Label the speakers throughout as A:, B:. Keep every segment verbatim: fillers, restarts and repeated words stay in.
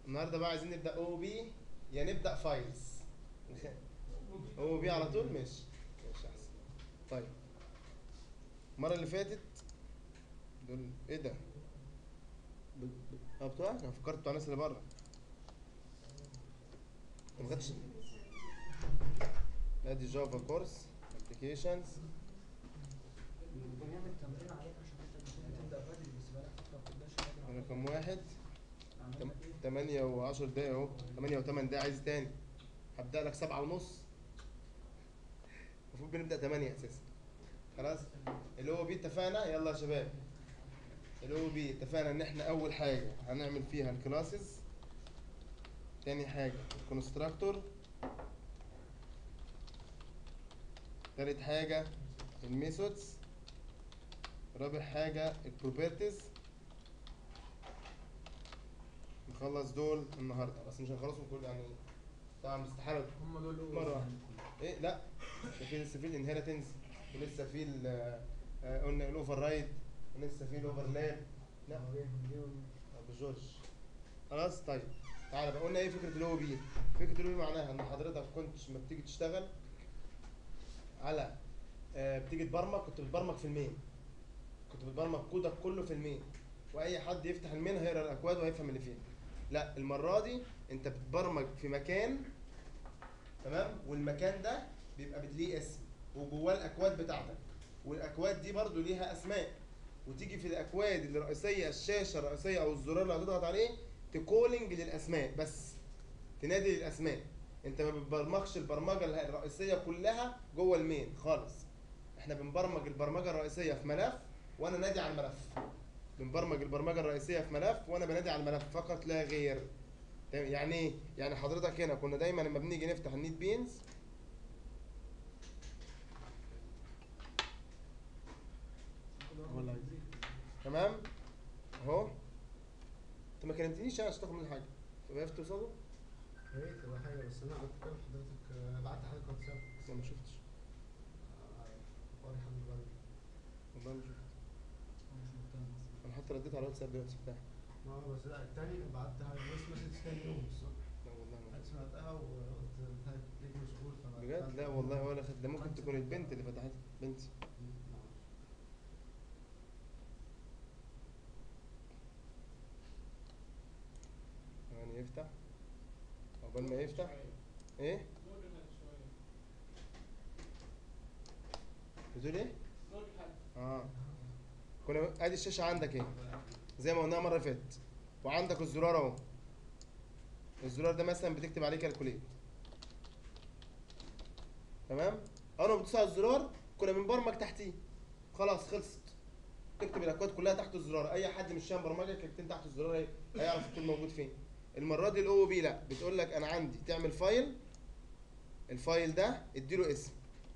A: النهارده بقى عايزين نبدا او بي يا نبدا فايلز. او بي على طول. ماشي ماشي احسن. طيب المره اللي فاتت دول ايه ده؟ ب- ب- اه بتوعك، انا فكرت بتوع الناس اللي بره. ما خدتش. ادي جافا كورس ابلكيشنز.
B: بنعمل تمرين عليك عشان انت بتقول هتبدا بدري، بس بقالك فتره ما بتبداش بدري على
A: رقم
B: طول.
A: واحد
B: عملنا
A: تم-
B: ايه؟
A: تمانية وعشر دقايق اهو. تمانية وتمن دقايق عايز تاني؟ هبدأ لك سبعة ونص. المفروض بنبدأ تمانية أساسا. خلاص اللي هو بي اتفقنا. يلا يا شباب، اللي هو بي اتفقنا إن إحنا أول حاجة هنعمل فيها الكلاسز، تاني حاجة الكونستراكتور، تالت حاجة الميثودز، رابع حاجة البروبرتيز. نخلص دول النهارده، بس مش هنخلصهم كل يعني طبعا استحالة
B: هم دول
A: مرة واحدة. ايه لا، ده في لسه في الانهيرتنس، ولسه في ال آه، قلنا الاوفر رايد، ولسه في الاوفرلاب. لا ابو جورج. خلاص طيب تعالى بقى. قلنا ايه فكرة الاو بي؟ فكرة الاو بي معناها ان حضرتك كنت لما بتيجي تشتغل على آه، بتيجي تبرمج، كنت بتبرمج في المين، كنت بتبرمج كودك كله في المين، واي حد يفتح المين هيقرا الاكواد وهيفهم اللي فيها. لا المره دي انت بتبرمج في مكان، تمام، والمكان ده بيبقى ليه اسم وجواه الاكواد بتاعتك، والاكواد دي برضو ليها اسماء، وتيجي في الاكواد اللي رئيسيه، الشاشه الرئيسيه او الزرار اللي هتضغط عليه تكولينج للاسماء بس، تنادي للاسماء. انت ما بتبرمجش البرمجه الرئيسيه كلها جوه المين خالص. احنا بنبرمج البرمجه الرئيسيه في ملف وانا نادي على الملف. بنبرمج البرمجه الرئيسيه في ملف وانا بنادي على الملف فقط لا غير. يعني ايه؟ يعني حضرتك هنا كنا دايما لما بنيجي نفتح النيت بينز، تمام اهو. انت ما كلمتنيش يعني عشان تاخد مني حاجه، فعرفت توصله؟
C: يا ريت تبقى حاجة، بس أنا قلت كده لحضرتك، آه، بعت حضرتك واتساب.
A: لا ما شفتش
C: قاري حضرتك بعد.
A: والله ما شفت. انا حتى رديت على الواتساب دلوقتي بتاعي.
C: ما هو بس لا، التاني بعتها بس مسج تاني يوم الصبح.
A: لا والله ما
C: قعدت
A: شفت.
C: سمعتها وقلت هتلاقيك مشغول فبعت.
A: بجد لا والله ولا خد. ده ممكن تكون البنت اللي فتحتها، بنتي. يعني يفتح عقبال ما يفتح. ايه بتقول ايه؟ اه كنا ادي الشاشه عندك ايه زي ما قلناها المره اللي فاتت، وعندك الزرار اهو. الزرار ده مثلا بتكتب عليه كالكوليت، تمام. اول ما بتدوس على الزرار كنا بنبرمج تحتيه، خلاص خلصت. تكتب الاكواد كلها تحت الزرار، اي حد مش فاهم برمجه كلمتين تحت الزرار هي- هيعرف الكود موجود فين. المره دي الاو بي لا، بتقول لك انا عندي تعمل فايل، الفايل ده اديله اسم،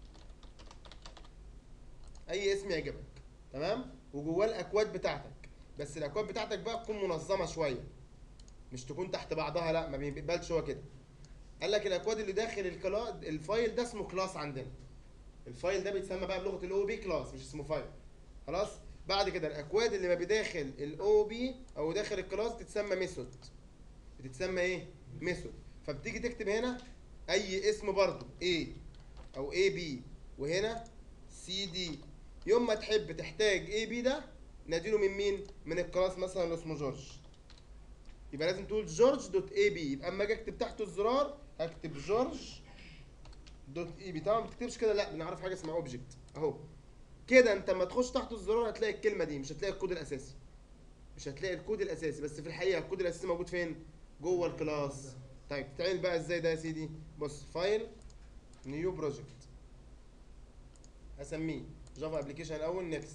A: اي اسم يعجبك، تمام، وجواه الاكواد بتاعتك. بس الاكواد بتاعتك بقى تكون منظمه شويه، مش تكون تحت بعضها، لا ما بيقبلش هو كده. قال لك الاكواد اللي داخل الكلا... الفايل ده اسمه كلاس عندنا. الفايل ده بيتسمى بقى بلغه الاو بي كلاس، مش اسمه فايل. خلاص. بعد كده الاكواد اللي ما بداخل الاو بي او داخل الكلاس تتسمى ميثود. بتتسمى ايه؟ ميثود. فبتيجي تكتب هنا اي اسم برضو A او اي بي، وهنا سي دي. يوم ما تحب تحتاج اي بي ده ناديله من مين؟ من الكلاس مثلا اللي اسمه جورج. يبقى لازم تقول جورج دوت اي بي. يبقى اما اجي اكتب تحته الزرار هكتب جورج دوت اي بي. طبعا ما بتكتبش كده، لا بنعرف حاجه اسمها اوبجكت اهو كده. انت لما تخش تحت الزرار هتلاقي الكلمه دي، مش هتلاقي الكود الاساسي. مش هتلاقي الكود الاساسي، بس في الحقيقه الكود الاساسي موجود فين؟ جوه الكلاس. طيب تتعمل بقى ازاي ده يا سيدي؟ بص، فايل، نيو بروجكت، هسميه جافا ابلكيشن الاول، نيكست،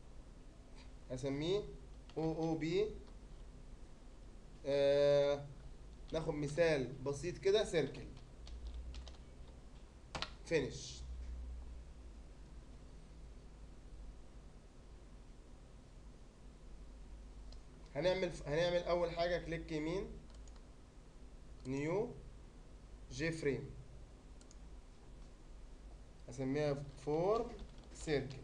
A: هسميه او او بي. آه ناخد مثال بسيط كده، سيركل، فينيش. هنعمل هنعمل اول حاجه كليك يمين، نيو، جي فريم، هسميها فور سيركل،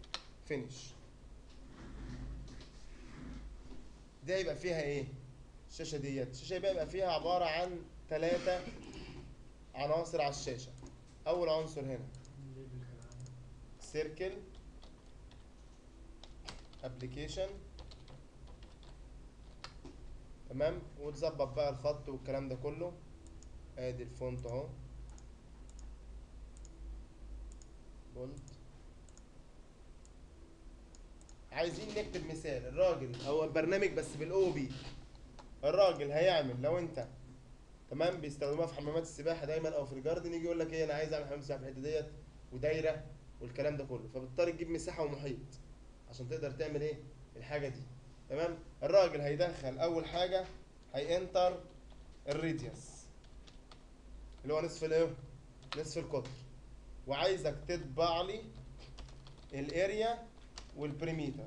A: فينيش. دي هيبقى فيها ايه؟ الشاشه ديت، الشاشه بقى يبقى فيها عباره عن ثلاثه عناصر على الشاشه. اول عنصر هنا سيركل ابلكيشن، تمام، وتظبط بقى الخط والكلام ده كله. ادي الفونت اهو بولد. عايزين نكتب مثال. الراجل هو البرنامج بس بالاو بي، الراجل هيعمل لو انت تمام بيستخدموها في حمامات السباحه دايما او في الجاردن، يجي يقول لك ايه انا عايز اعمل حمام سباحه في الحته ديت ودايره والكلام ده كله، فبتضطر تجيب مساحه ومحيط عشان تقدر تعمل ايه الحاجه دي. تمام. الراجل هيدخل اول حاجه هينتر الراديوس اللي هو نصف الايه نصف القطر، وعايزك تطبع لي الاريا والبريميتر.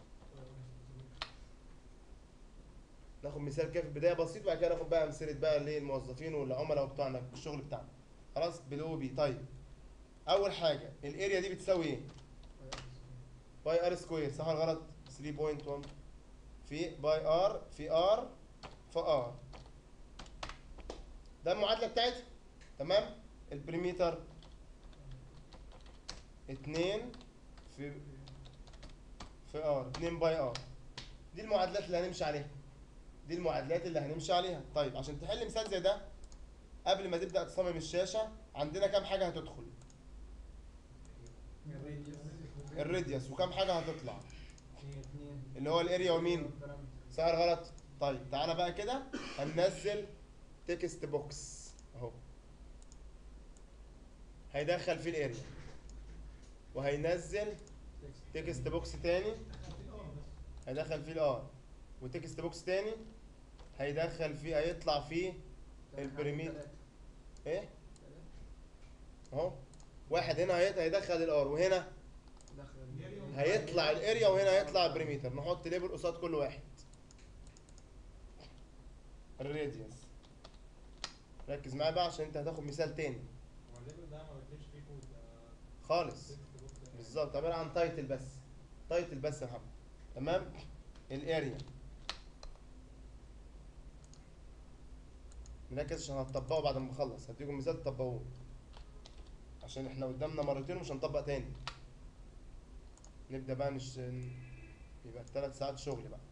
A: ناخد مثال كده في البدايه بسيط، وبعد كده ناخد بقى امثله بقى للموظفين والعملاء بتوعنا في الشغل بتاعنا. خلاص بالاو بي. طيب اول حاجه الاريا دي بتساوي ايه؟ باي ار سكوير، صح ولا غلط؟ ثلاثة فاصلة واحد في باي ار في ار في ار، ده المعادله بتاعتها. تمام. البريميتر اتنين في في ار، اتنين باي ار. دي المعادلات اللي هنمشي عليها، دي المعادلات اللي هنمشي عليها. طيب عشان تحل مثال زي ده قبل ما تبدا تصمم الشاشه عندنا كام حاجه هتدخل؟ الراديوس، وكام حاجه هتطلع؟ اللي هو الاريا ومين؟ صح ولا غلط؟ طيب تعالى بقى كده هننزل تكست بوكس اهو، هيدخل فيه الاريا وهينزل تكست بوكس تاني هيدخل فيه الار، وتكست بوكس تاني هيدخل فيه هيطلع فيه البريميت ايه اهو. واحد هنا هيت- هيدخل الار، وهنا هيطلع الاريا، وهنا هيطلع البريميتر. نحط ليبل قصاد كل واحد. الراديوس، ركز معايا بقى عشان انت هتاخد مثال تاني
D: هو الليبل ده ما بكتبش فيه كود ده
A: خالص.
D: تكست بوكس يعني.
A: بالظبط، عباره عن تايتل بس، تايتل بس يا محمد. تمام. الاريا نركز عشان هتطبقه بعد ما نخلص، هديكم مثال تطبقوه عشان احنا قدامنا مرتين ومش هنطبق تاني. نبدا بقى نش... يبقى ثلاث ساعات شغل بقى.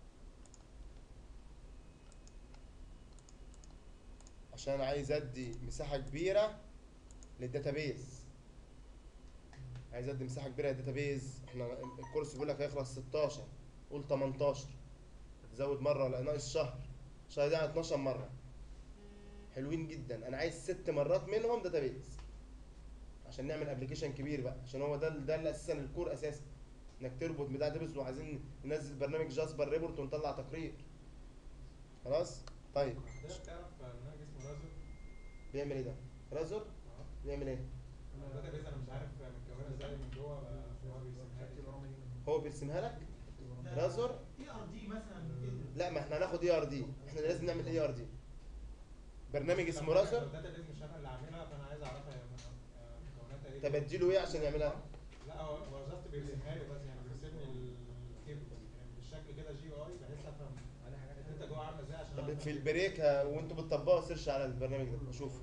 A: عشان عايز ادي مساحه كبيره للداتابيز، عايز ادي مساحه كبيره للداتابيز. احنا الكورس بيقول لك هيخلص ستاشر، قول تمنتاشر، تزود مره ولا ناقص شهر، الشهر ده يعني اتناشر مره، حلوين جدا. انا عايز ست مرات منهم داتابيز عشان نعمل ابلكيشن كبير بقى، عشان هو ده ده اللي اساسا الكور اساسا انك تربط بتاع داتابيز، وعايزين ننزل برنامج جاسبر ريبورت ونطلع تقرير. خلاص. طيب
D: حضرتك تعرف برنامج اسمه رازر؟
A: بيعمل ايه ده؟ رازر
D: اه
A: بيعمل ايه؟
D: الداتا بيز انا مش عارف متكونه ازاي من جوه بقى هو بيسميها لي.
A: هو بيرسمها لك رازر؟
B: اي ار دي مثلا كده.
A: لا، ما احنا هناخد اي ار دي، احنا لازم نعمل اي ار دي. برنامج اسمه
D: طب
A: رازر.
D: الداتا بيز مش انا اللي عاملها، فانا عايز اعرفها هي مكوناتها ايه.
A: طب اديله ايه عشان يعملها؟
D: لا هو هو جاست بيرسمها لي بس، يعني بيرسم لي التيبل يعني بالشكل كده جي اي، بحيث افهم انت جوه عامله ازاي عشان
A: طب
D: أعرف
A: في البريك ه- وانتوا بتطبقوا سيرش على البرنامج ده شوف.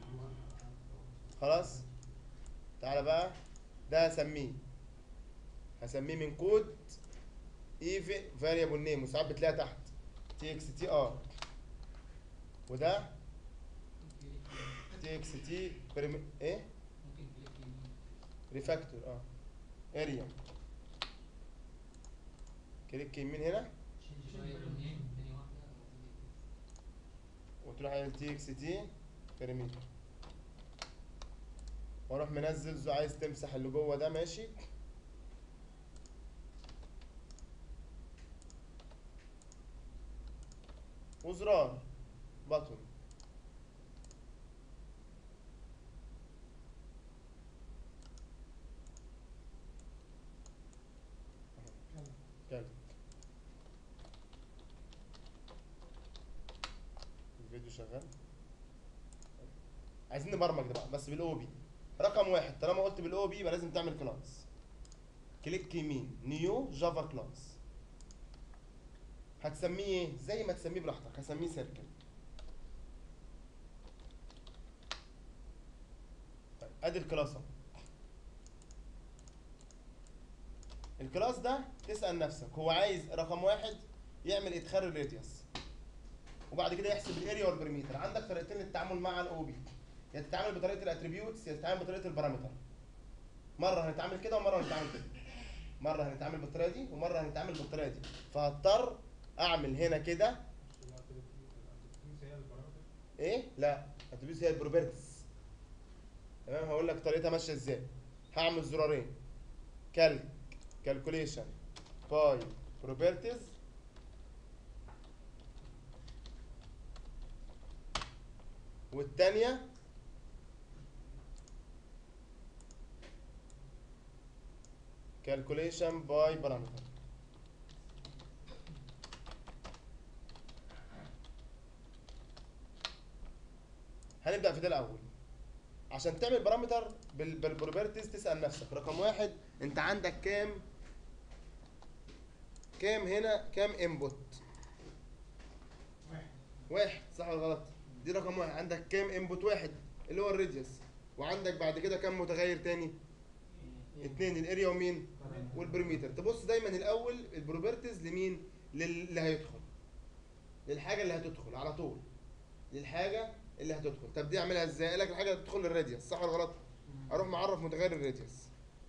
A: خلاص. تعالى بقى، ده هسميه هسميه من كود ايفي فاريبل نيم، وساعات بتلاقيها تحت تي اكس تي ار، وده تي اكس تي بريم ايه ريفاكتور اه اريا. كليك يمين هنا وتروح على تي اكس تي بريميتر، واروح منزل زو. عايز تمسح اللي جوه ده ماشي، وزرار بطن. كده الفيديو شغال. عايزين نبرمج ده بقى بس بالاو بي. رقم واحد، طالما قلت بالاو بي يبقى لازم تعمل كلاس. كليك يمين نيو جافا كلاس، هتسميه ايه؟ زي ما تسميه براحتك، هسميه سيركل. طيب ادي الكلاس اهو. الكلاس ده تسأل نفسك هو عايز رقم واحد يعمل ادخال الراديوس، وبعد كده يحسب الاريا والبريمتر. عندك طريقتين للتعامل مع الاو بي، يا تتعامل بطريقه الاتريبيوتس يا تتعامل بطريقه البارامتر. مره هنتعامل كده ومره هنتعامل كده، مره هنتعامل بالطريقه دي ومره هنتعامل بالطريقه دي، فهضطر اعمل هنا كده ايه؟ لا اتريبيوتس هي البروبرتيز. تمام، هقول لك طريقتها ماشيه ازاي. هعمل زرارين، كالك كالكوليشن باي بروبرتيز، والثانيه calculation by parameter. هنبدأ في ده الأول. عشان تعمل بارامتر بالبروبرتيز تسأل نفسك رقم واحد أنت عندك كام كام هنا كام انبوت؟
D: واحد.
A: واحد صح ولا غلط؟ دي رقم واحد. عندك كام انبوت؟ واحد اللي هو الراديوس. وعندك بعد كده كام متغير تاني؟ اتنين، الاريا ومين؟ والبريمتر. تبص دايما الاول البروبرتيز لمين؟ للي هيدخل، للحاجه اللي هتدخل على طول، للحاجه اللي هتدخل. طب دي اعملها ازاي؟ قال لك الحاجه اللي هتدخل للراديوس صح ولا غلط؟ اروح معرف متغير الراديوس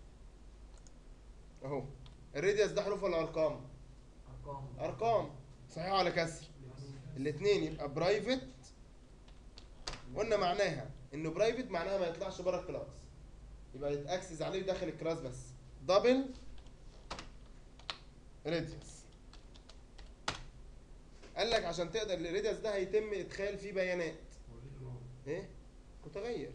A: اهو. الراديوس ده حروف ولا ارقام؟
B: ارقام.
A: ارقام صحيح ولا كسر؟ الاثنين. يبقى برايفت قلنا معناها انه برايفت معناها ما يطلعش بره الكلاس، يبقى يتاكسس عليه داخل الكلاس بس. دبل راديوس قال لك عشان تقدر الراديوس ده هيتم ادخال فيه بيانات ايه؟ متغير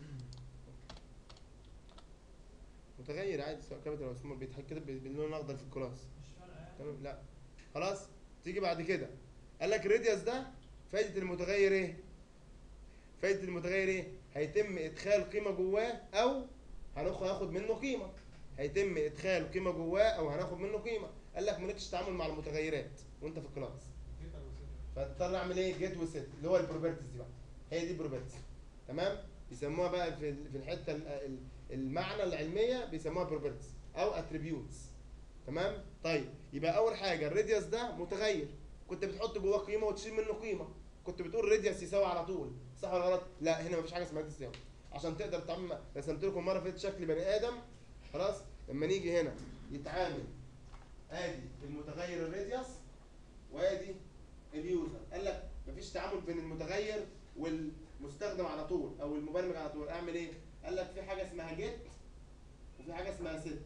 A: متغير عادي سواء كابيتال او سمول، بيتحط كده باللون الاخضر في الكلاس. تمام؟ لا خلاص. تيجي بعد كده قال لك الراديوس ده فايده المتغير ايه؟ فايده المتغير ايه؟ هيتم ادخال قيمه جواه او هناخد منه قيمه. هيتم ادخال قيمه جواه او هناخد منه قيمه. قال لك مالكش تعامل مع المتغيرات وانت في الكلاس، فهتضطر اعمل ايه؟ جيت وسيت اللي هو البروبرتيز دي بقى، هي دي البروبرتيز. تمام؟ بيسموها بقى في في الحته المعنى العلميه بيسموها بروبرتيز او اتريبيوتس. تمام؟ طيب يبقى اول حاجه الراديوس ده متغير، كنت بتحط جواه قيمه وتشيل منه قيمه، كنت بتقول راديوس يساوي على طول صح ولا غلط؟ لا هنا مفيش حاجه اسمها تساوي. عشان تقدر تعمل، رسمت لكم مره فاتت شكل بني ادم خلاص. لما نيجي هنا يتعامل ادي المتغير الراديوس وادي اليوزر. قال لك مفيش تعامل بين المتغير والمستخدم على طول او المبرمج على طول. اعمل ايه؟ قال لك في حاجه اسمها جيت وفي حاجه اسمها سيت.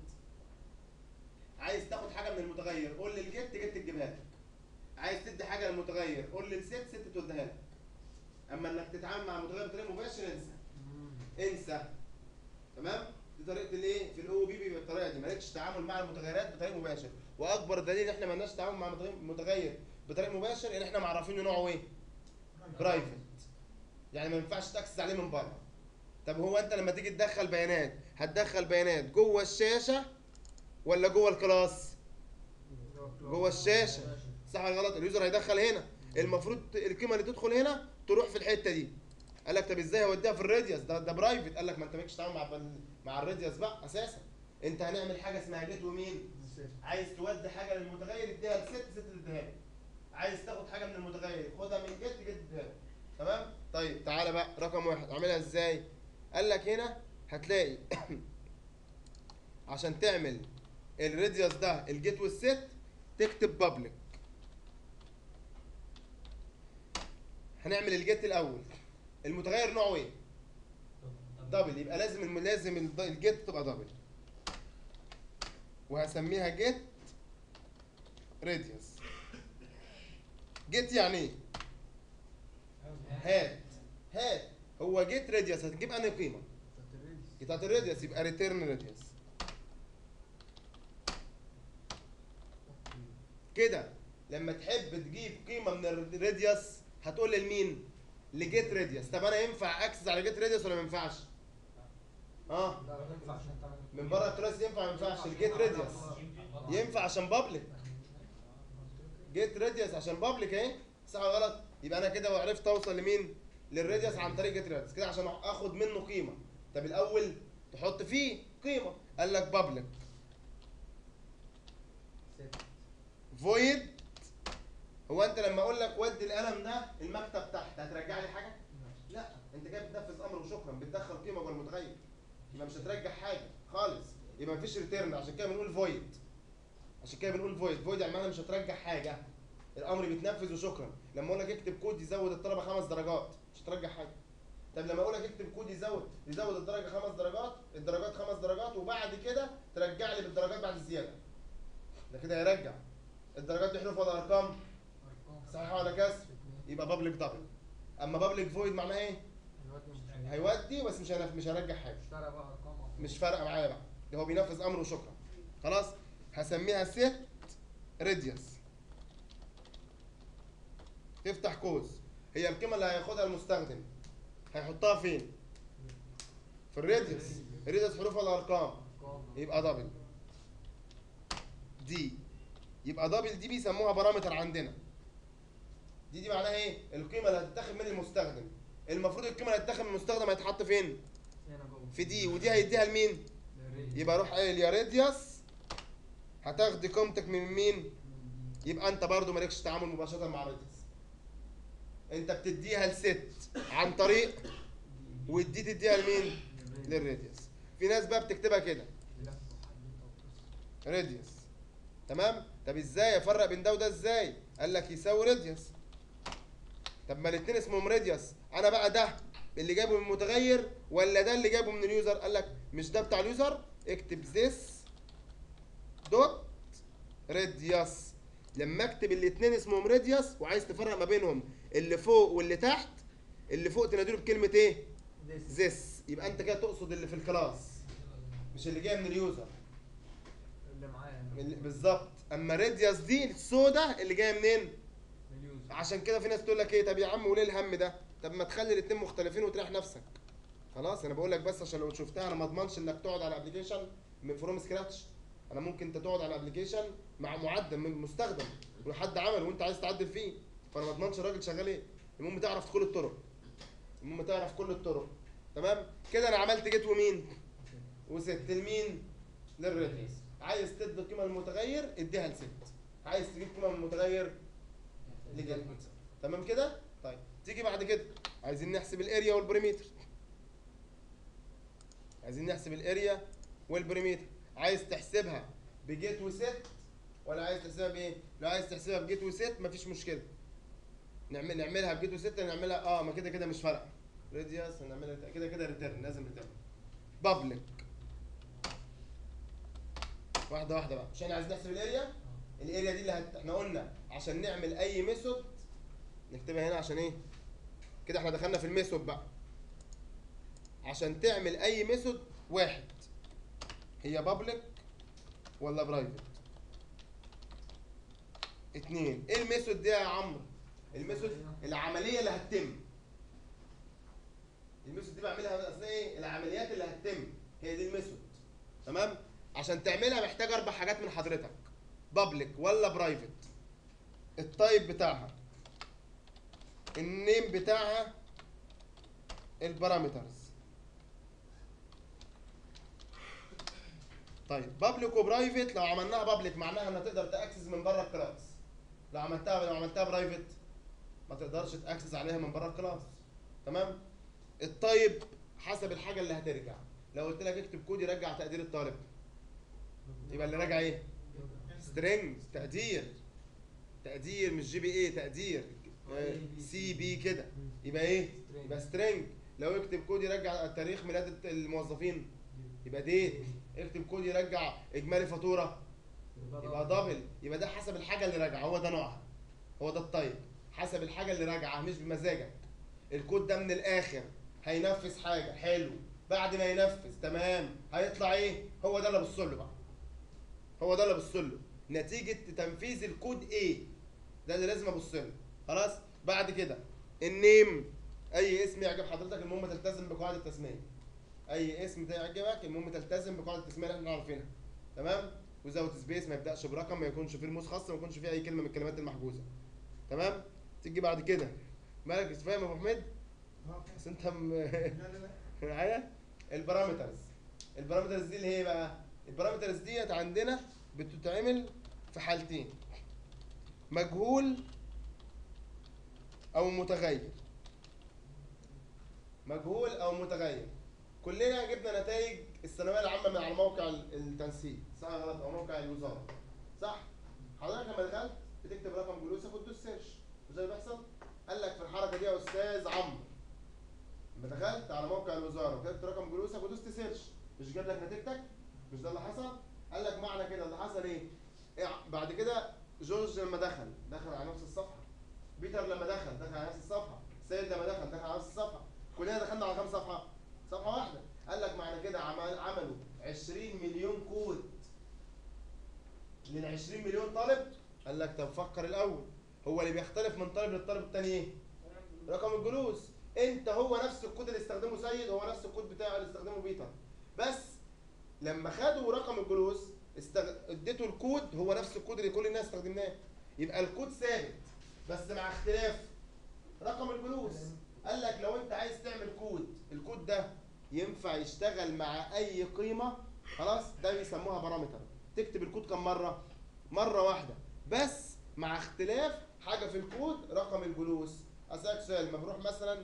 A: عايز تاخد حاجه من المتغير قول للجيت جيت تجيبها لك، عايز تدي حاجه للمتغير قول للست ست توديها لك. اما انك تتعامل مع المتغير بطريقه مباشره انسى انسى. تمام؟ دي طريقه الايه؟ في الاو بي بي بالطريقه دي، مالكش تعامل مع المتغيرات بطريقه مباشره. واكبر دليل ان احنا مالناش تعامل مع متغير بطريقه مباشر ان احنا معرفين نوعه ايه؟ برايفت، يعني ما ينفعش تاكسس عليه من بره. طب هو انت لما تيجي تدخل بيانات هتدخل بيانات جوه الشاشه ولا جوه الكلاس؟ جوه الشاشه صح ولا غلط؟ اليوزر هيدخل هنا، المفروض القيمه اللي تدخل هنا تروح في الحته دي. قال لك طب ازاي هوديها في الراديوس ده؟ ده برايفت. قال لك ما انت مالكش تعامل مع مع الراديوس بقى اساسا. انت هنعمل حاجه اسمها جيت ومين؟ عايز تودي حاجه للمتغير اديها لست ست تديها لك، عايز تاخد حاجه من المتغير خدها من جيت جيت تديها لك. تمام؟ طيب تعالى بقى رقم واحد اعملها ازاي؟ قال لك هنا هتلاقي عشان تعمل الراديوس ده الجيت والست تكتب بابليك. هنعمل الجيت الاول، المتغير نوعه ايه؟ دبل، يبقى لازم لازم الجيت تبقى دبل، وهسميها جيت راديوس. جيت يعني ايه؟ هات هات هو جيت راديوس هتجيب انهي قيمه؟ بتاعت الراديوس، يبقى ريتيرن راديوس كده. لما تحب تجيب قيمه من الراديوس هتقول لمين؟ لجيت راديوس. طب انا ينفع اكسس على جيت راديوس ولا ما ينفعش؟ اه من بره الكلاس ينفع ما ينفعش؟ الجيت راديوس ينفع عشان بابليك. جيت راديوس عشان بابليك اهي، صح ولا غلط؟ يبقى انا كده عرفت اوصل لمين؟ للراديوس عن طريق جيت راديوس كده عشان اخد منه قيمه. طب الاول تحط فيه قيمه، قال لك بابليك فويد. هو انت لما اقول لك ودي القلم ده المكتب تحت هترجع لي حاجه؟ لا، انت كده بتنفذ امر وشكرا، بتدخل قيمه جوه المتغير، يبقى مش هترجع حاجه خالص، يبقى مفيش ريتيرن. عشان كده بنقول فويد، عشان كده بنقول فويد. فويد يعني معناها مش هترجع حاجه، الامر بيتنفذ وشكرا. لما اقول لك اكتب كود يزود الطلبه خمس درجات مش هترجع حاجه. طب لما اقول لك اكتب كود يزود يزود الدرجه خمس درجات، الدرجات خمس درجات وبعد كده ترجع لي بالدرجات بعد الزياده، ده كده هيرجع. الدرجات دي حروف ولا ارقام؟ صحيح ولا كسر؟ يبقى بابليك دبل. اما بابليك فويد معناها ايه؟ هيودي بس مش هنف... مش هرجع حاجه،
B: مش فارقه بقى ارقام،
A: مش فارقه معايا بقى، ده هو بينفذ امر وشكرا. خلاص، هسميها ست راديوس، تفتح قوس. هي القيمه اللي هياخدها المستخدم هيحطها فين؟ في الراديوس. الراديوس حروف ولا ارقام؟ يبقى دبل دي. يبقى دبل دي بيسموها بارامتر عندنا. دي دي معناها ايه؟ القيمه اللي هتتاخد من المستخدم. المفروض القيمه اللي هتتاخد من المستخدم هيتحط فين؟ في دي، ودي هيديها لمين؟ يبقى اروح قايل يا راديوس هتاخدي قيمتك من مين؟ يبقى انت برضو مالكش تعامل مباشره مع راديوس، انت بتديها لست عن طريق، ودي تديها لمين؟ للراديوس. في ناس بقى بتكتبها كده راديوس، تمام؟ طب ازاي افرق بين ده وده ازاي؟ قال لك يساوي راديوس. طب ما الاثنين اسمهم راديوس، انا بقى ده اللي جايبه من المتغير ولا ده اللي جايبه من اليوزر؟ قال لك مش ده بتاع اليوزر، اكتب this دوت راديوس. لما اكتب الاثنين اسمهم راديوس وعايز تفرق ما بينهم اللي فوق واللي تحت، اللي فوق تناديله بكلمه ايه؟ this. يبقى انت كده تقصد اللي في الكلاس مش اللي جاي من اليوزر
B: اللي معايا
A: بالظبط. اما راديوس دي السودا اللي جايه منين؟
B: اليوزر.
A: عشان كده في ناس تقول لك ايه، طب يا عم وليه الهم ده؟ طب ما تخلي الاثنين مختلفين وتريح نفسك. خلاص انا بقول لك بس عشان لو شفتها، انا ما اضمنش انك تقعد على ابلكيشن من فروم سكراتش. انا ممكن انت تقعد على ابلكيشن مع معدل من مستخدم وحد عمل وانت عايز تعدل فيه، فانا ما اضمنش الراجل شغال ايه. المهم تعرف كل الطرق، المهم تعرف كل الطرق. تمام كده انا عملت جيت ومين؟ وست لمين؟ للراديوس. عايز تدي قيمه للمتغير اديها لست، عايز تجيب قيمه من المتغير لجيت. تمام كده؟ طيب تيجي بعد كده عايزين نحسب الاريا والبريمتر. عايزين نحسب الاريا والبريمتر. عايز تحسبها بجيت وست ولا عايز تحسبها بايه؟ لو عايز تحسبها بجيت وست مفيش مشكله، نعمل نعملها بجيت وست نعملها اه ما كده كده مش فارقه. راديوس نعملها كده كده ريتيرن، لازم ريتيرن. بابليك واحده واحده بقى، مش احنا عايزين نحسب الاريا؟ الاريا دي اللي هت... احنا قلنا عشان نعمل اي ميثود نكتبها هنا عشان ايه؟ كده احنا دخلنا في الميثود بقى. عشان تعمل اي ميثود واحد، هي بابليك ولا برايفت؟ اتنين، ايه الميثود دي يا عمرو؟ الميثود العمليه اللي هتتم. الميثود دي بعملها اثناء ايه؟ العمليات اللي هتتم هي دي الميثود. تمام؟ عشان تعملها محتاج اربع حاجات من حضرتك، بابليك ولا برايفت، التايب بتاعها، النيم بتاعها، البارامترز. طيب بابليك وبرايفت، لو عملناها بابليك معناها انها تقدر تاكسس من بره الكلاس. لو عملتها لو عملتها برايفت ما تقدرش تاكسس عليها من بره الكلاس. تمام؟ التايب حسب الحاجه اللي هترجع. لو قلت لك اكتب كود يرجع تقدير الطالب، يبقى اللي راجع ايه؟ سترينج، تقدير. تقدير مش جي بي ايه، تقدير سي بي كده، يبقى ايه؟ يبقى سترينج. لو يكتب كود يرجع تاريخ ميلاد الموظفين يبقى ديت. اكتب كود يرجع اجمالي فاتوره يبقى دبل. يبقى ده حسب الحاجه اللي راجعه، هو ده نوعها، هو ده التايب، حسب الحاجه اللي راجعه مش بمزاجك. الكود ده من الاخر هينفذ حاجه حلو، بعد ما ينفذ تمام هيطلع ايه؟ هو ده اللي ابص له بقى، هو ده اللي ابص له نتيجه تنفيذ الكود ايه، ده اللي لازم ابص له. خلاص؟ بعد كده النيم، اي اسم يعجب حضرتك المهم تلتزم بقواعد التسميه. اي اسم ده يعجبك المهم تلتزم بقواعد التسميه اللي احنا عارفينها. تمام؟ وزاوت سبيس، ما يبداش برقم، ما يكونش فيه رموز خاصه، ما يكونش فيه اي كلمه من الكلمات المحجوزه. تمام؟ تيجي بعد كده مالك مش فاهم يا ابو حميد؟
C: اه
A: بس انت م...
C: لا لا لا
A: معايا؟ البارامترز. البارامترز دي اللي هي بقى البارامترز ديت عندنا بتتعمل في حالتين، مجهول او متغير. مجهول او متغير. كلنا جبنا نتائج الثانويه العامه من على موقع التنسيق، صح ولا غلط؟ او موقع الوزاره، صح؟ حضرتك لما دخلت بتكتب رقم جلوسك وتدوس سيرش، مش ده اللي بيحصل؟ قال لك في الحركه دي يا استاذ عمرو، لما دخلت على موقع الوزاره وكتبت رقم جلوسك ودوست سيرش، مش جاب لك نتيجتك؟ مش ده اللي حصل؟ قال لك معنى كده اللي حصل ايه؟ إيه بعد كده جورج لما دخل دخل على نفس الصفحه، بيتر لما دخل دخل على نفس الصفحه، سيد لما دخل دخل على نفس الصفحه، كلنا دخلنا على كام صفحه؟ صفحه واحده. قال لك معنى كده عمل عملوا عشرين مليون كود لل عشرين مليون طالب. قال لك طب فكر الاول، هو اللي بيختلف من طالب للطالب الثاني ايه؟ رقم الجلوس. انت هو نفس الكود اللي استخدمه سيد هو نفس الكود بتاعه اللي استخدمه بيتر، بس لما خدوا رقم الجلوس استغ... اديته الكود هو نفس الكود اللي كل الناس استخدمناه، يبقى الكود ثابت بس مع اختلاف رقم الجلوس. قال لك لو انت عايز تعمل كود، الكود ده ينفع يشتغل مع اي قيمه، خلاص ده بيسموها بارامتر. تكتب الكود كم مره؟ مره واحده، بس مع اختلاف حاجه في الكود رقم الجلوس. اسالك سؤال، لما بروح مثلا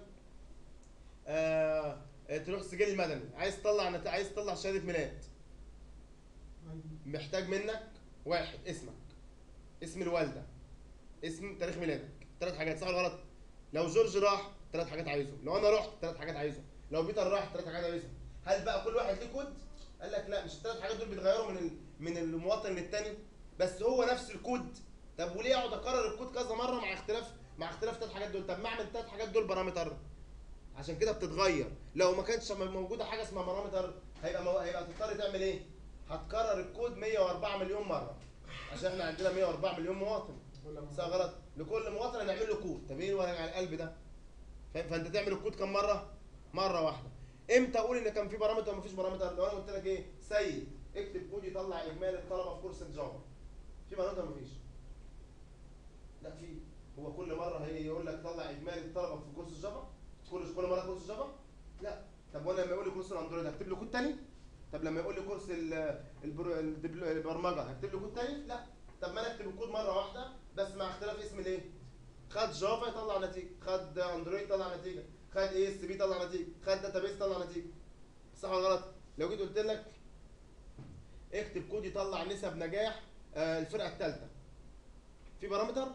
A: آه تروح السجل المدني، عايز تطلع نت... عايز تطلع شهاده ميلاد، محتاج منك واحد اسمك، اسم الوالده، اسم تاريخ ميلادك، ثلاث حاجات، صح ولا غلط؟ لو جورج راح ثلاث حاجات عايزهم، لو انا رحت ثلاث حاجات عايزهم، لو بيتر راح ثلاث حاجات عايزهم. هل بقى كل واحد ليه كود؟ قال لك لا، مش الثلاث حاجات دول بيتغيروا من ال... من المواطن للتاني، بس هو نفس الكود. طب وليه اقعد اكرر الكود كذا مره مع اختلاف مع اختلاف الثلاث حاجات دول؟ طب ما اعمل الثلاث حاجات دول بارامتر، عشان كده بتتغير. لو ما كانتش موجوده حاجه اسمها بارامتر هيبقى مو... هيبقى تضطر تعمل ايه؟ هتكرر الكود مية واربعة مليون مره، عشان احنا عندنا مية واربعة مليون مواطن، صح غلط؟ لكل مواطن هنعمل له كود. طب ايه الورق على القلب ده؟ فانت تعمل الكود كم مره؟ مره واحده. امتى اقول ان كان في بارامتر ولا مفيش بارامتر؟ لو انا قلت لك ايه؟ سيد اكتب كود يطلع اجمالي الطلبه في كورس الجافا، في بارامتر ولا مفيش؟ لا في. هو كل مره هي يقول لك طلع اجمالي الطلبه في كورس الجافا؟ كل كل مره كورس الجافا؟ لا. طب وانا لما يقول لي كورس الاندرويد هكتب له كود تاني؟ طب لما يقول لي كورس البرمجه هكتب له كود تاني؟ لا. طب ما انا اكتب الكود مره واحده بس مع اختلاف اسم الايه؟ خد جافا يطلع نتيجه، خد اندرويد يطلع نتيجه، خد اي اس بي يطلع نتيجه، خد داتابيس يطلع نتيجه، صح ولا غلط؟ لو جيت قلت لك اكتب كود يطلع نسب نجاح آه الفرقه الثالثه، في بارامتر؟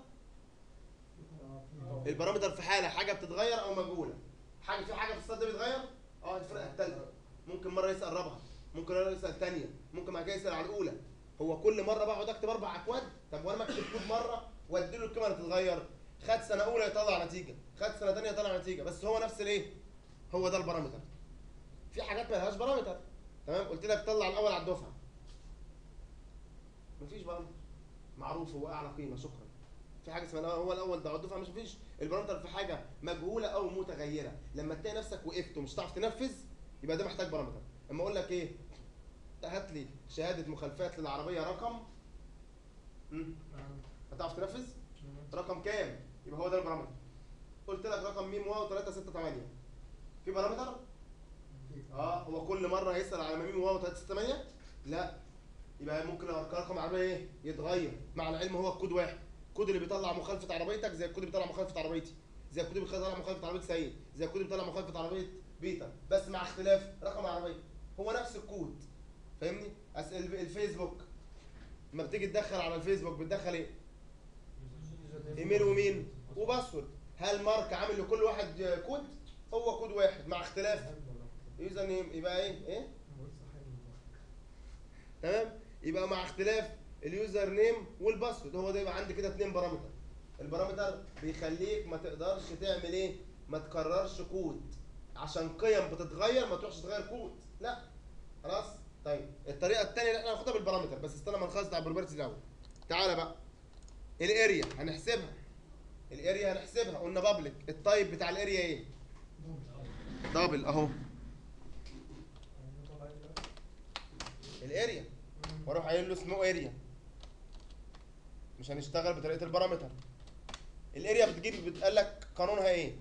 A: البارامتر في حاله حاجه بتتغير او مجهوله. حاجه في حاجه في الصد بيتغير؟ اه الفرقه الثالثه. ممكن مره يسال رابعه، ممكن مره يسال ثانيه، ممكن بعد كده يسال على الاولى. هو كل مره بقعد اكتب اربع اكواد؟ طب وانا بكتب كود مره وادي له القيمه اللي تتغير، خد سنه اولى يطلع نتيجه، خد سنه ثانيه يطلع نتيجه، بس هو نفس الايه؟ هو ده البارامتر. في حاجات ما لهاش بارامتر، تمام؟ قلت لك طلع الاول على الدفعه، مفيش بارامتر، معروف هو اعلى قيمه، شكرا. في حاجه اسمها هو الاول ده على الدفعه، مش مفيش. البارامتر في حاجه مجهوله او متغيره، لما تلاقي نفسك وقفت ومش هتعرف تنفذ يبقى ده محتاج بارامتر. اما اقول لك ايه؟ هات لي شهاده مخالفات للعربيه رقم، امم هتعرف تنفذ؟ رقم كام؟ يبقى هو ده البارامتر. قلت لك رقم ميم واو ثلاثة ستة ثمانية، في بارامتر؟ اه هو كل مره هيسال على ميم واو ثلاثة ستة ثمانية؟ لا. يبقى ممكن رقم عربيه ايه؟ يتغير، مع العلم هو الكود واحد. الكود اللي بيطلع مخالفه عربيتك زي الكود اللي بيطلع مخالفه عربيتي، زي الكود اللي بيطلع مخالفه عربيه سيد، زي الكود اللي بيطلع مخالفه عربيه بيتر، بس مع اختلاف رقم العربيه، هو نفس الكود. فاهمني؟ الفيسبوك لما بتيجي تدخل على الفيسبوك بتدخل ايه؟ ايميل ومين؟ وباسورد. هل مارك عامل لكل واحد كود؟ هو كود واحد مع اختلاف يوزر نيم، يبقى ايه؟ ايه؟ تمام؟ يبقى مع اختلاف اليوزر نيم والباسورد، هو ده. يبقى عندي كده اتنين بارامتر. البارامتر بيخليك ما تقدرش تعمل ايه؟ ما تكررش كود، عشان قيم بتتغير ما تروحش تغير كود، لا. خلاص؟ طيب الطريقه الثانيه اللي احنا هناخدها بالبارامتر، بس استنى ما نخلص بتاع البروبرتيز الاول. تعالى بقى الاريا هنحسبها. الاريا هنحسبها، قلنا بابليك. التايب بتاع الاريا ايه؟ دبل اهو. الاريا واروح قايل له سمو اريا. مش هنشتغل بطريقه البارامتر. الاريا بتجيب بتقول لك قانونها ايه؟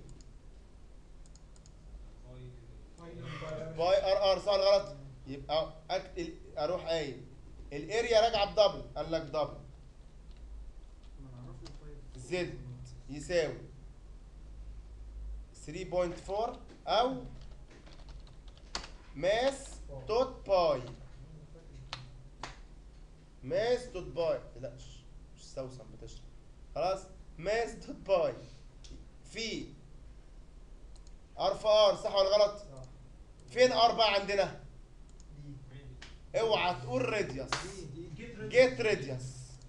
A: باي ار ار، صح ولا غلط؟ يبقى أكت... ال- اروح قايل الاريا راجعه بدبل، قال لك دبل زد يساوي ثلاثة فاصلة أربعة او ماس دوت باي. ماس دوت باي، لا مش مش سوسن بتشرب. خلاص، ماس دوت باي في ار في ار، صح ولا غلط؟ فين ار بقى عندنا؟ اوعى تقول راديوس. جيت راديوس.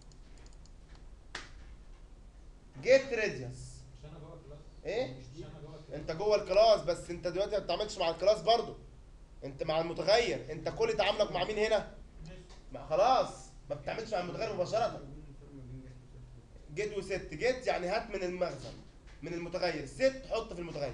A: جيت راديوس.
D: مش انا جوه الكلاس.
A: ايه؟
D: مش انا جوه الكلاس.
A: انت جوه الكلاس، بس انت دلوقتي ما بتتعاملش مع الكلاس برضو، انت مع المتغير. انت كل تعاملك مع مين هنا؟ ما خلاص ما بتتعاملش مع المتغير مباشره. جيت وست. جيت يعني هات من المخزن من المتغير، ست حط في المتغير.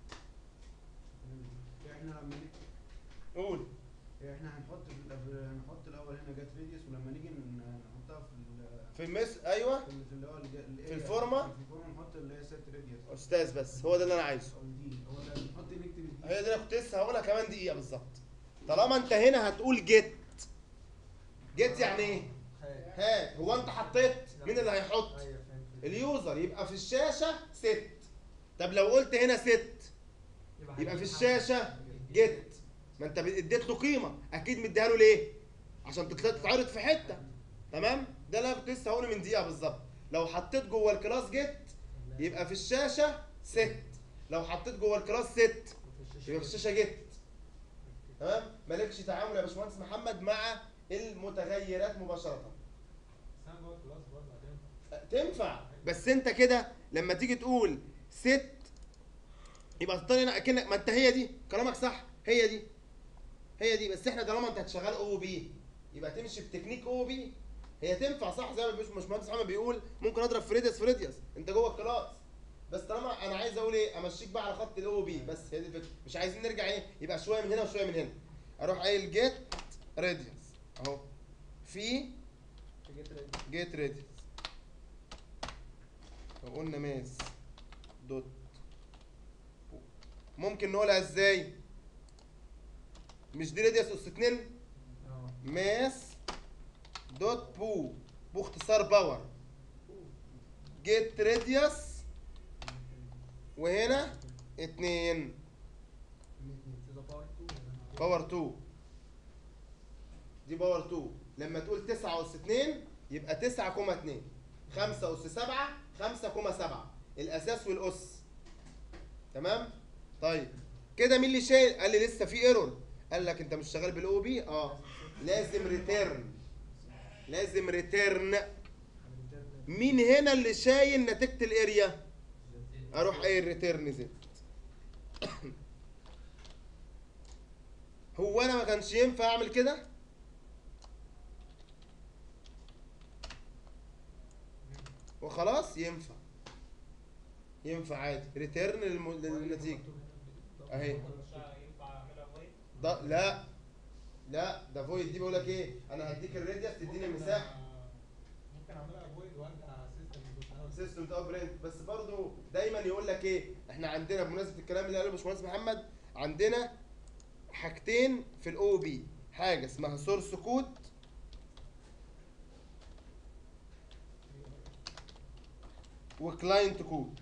C: احنا لما نيجي
A: قول.
C: احنا هنحط في الأف- هنحط الاول هنا جت ريديوس، ولما نيجي ن- نحطها في ال-
A: في المس، ايوه
C: في ال- في اللي هو الج- ال
A: في
C: area.
A: الفورمة؟
C: في الفورمه نحط اللي هي ست ريديوس
A: استاذ، بس هو ده اللي انا عايزه.
C: او دي، هو ده نحط نكتب الدي.
A: هي دي انا كنت لسه هقولها كمان دقيقه بالظبط. طالما انت هنا هتقول جيت. جيت يعني ايه؟ هات. هو انت حطيت، مين اللي هيحط؟
B: ايوه فهمت.
A: اليوزر. يبقى في الشاشه ست. طب لو قلت هنا ست يبقى في الشاشه جيت. ما انت اديت له قيمه، اكيد مديها له ليه؟ عشان تطلع تتعرض في حته. تمام؟ ده اللي انا كنت لسه هقوله من دقيقه بالظبط. لو حطيت جوه الكلاس جيت يبقى في الشاشه ست. لو حطيت جوه الكلاس ست يبقى في الشاشه جيت. تمام؟ مالكش تعامل يا باشمهندس محمد مع المتغيرات مباشره.
D: بس انا جوه الكلاس برضه هتنفع.
A: تنفع، بس انت كده لما تيجي تقول ست يبقى تضطر هنا اكنك، ما انت هي دي كلامك صح، هي دي هي دي. بس احنا طالما انت هتشغل او بي يبقى تمشي بتكنيك او بي. هي تنفع صح، زي ما الباشمهندس محمد بيقول ممكن اضرب في ريديوس في ريديوس، انت جوه الكلاس. بس طالما انا عايز اقول ايه، امشيك بقى على خط الاو بي بس. هي دي الفكره، مش عايزين نرجع ايه يبقى شويه من هنا وشويه من هنا. اروح قايل جيت ريديوس اهو في جيت ريديوس. لو قلنا ماس دوت، ممكن نقولها ازاي؟ مش دي ريديوس اس اتنين؟ ماس دوت بو، بو اختصار باور. جيت ريديوس وهنا اتنين باور اتنين. دي باور اتنين. لما تقول تسعة اس اتنين يبقى تسعة كوما اتنين. خمسة اس سبعة خمسة كوما سبعة، الاساس والاس. تمام؟ طيب كده مين اللي شايل؟ قال لي لسه في ايرور. قال لك انت مش شغال بالاو بي؟ اه لازم ريتيرن. لازم ريتيرن. مين هنا اللي شايل نتيجه الاريا؟ اروح قايل ريتيرن زد. هو انا ما كانش ينفع اعمل كده؟ وخلاص ينفع. ينفع عادي ريتيرن للنتيجه اهي. ده لا لا ده فويد. دي بقول لك ايه، انا هديك الراديوس تديني المساحه.
D: ممكن اعملها افويد وارجع سيستم.
A: سيستم دوت برنت. بس برضو دايما يقول لك ايه، احنا عندنا بمناسبه الكلام اللي قاله باشمهندس محمد، عندنا حاجتين في الاو بي، حاجه اسمها سورس كود وكلاينت كود.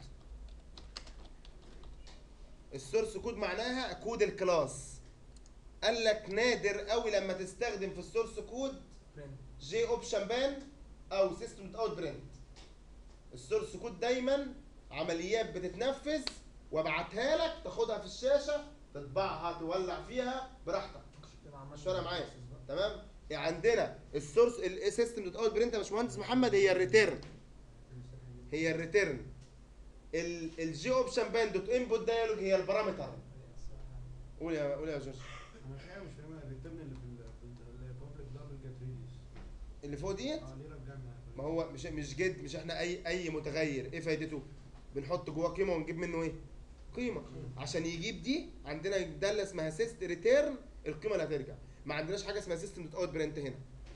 A: السورس كود معناها كود الكلاس. قال لك نادر قوي لما تستخدم في السورس كود جي اوبشن بان او سيستم اوت برنت. السورس كود دايما عمليات بتتنفذ وابعتها لك تاخدها في الشاشه تطبعها تولع فيها براحتك، مش فارقه معايا. تمام؟ عندنا السورس السيستم دوت اوت برنت يا باشمهندس محمد هي الريتيرن. هي الريتيرن. الجي اوبشن بان دوت انبوت دايلوج هي البارامتر. قول يا قول يا جورج.
C: انا الحقيقه مش فاهم الريتيرن اللي في البابليك دبل جت ريديوس
A: اللي فوق ديت
C: اه ليه رجعنا؟
A: ما هو مش مش جد. مش احنا اي اي متغير ايه فايدته؟ بنحط جواه قيمه ونجيب منه ايه؟ قيمه. عشان يجيب دي عندنا داله اسمها سيست ريتيرن القيمه اللي هترجع. ما عندناش حاجه اسمها سيستم دوت اوت برنت هنا.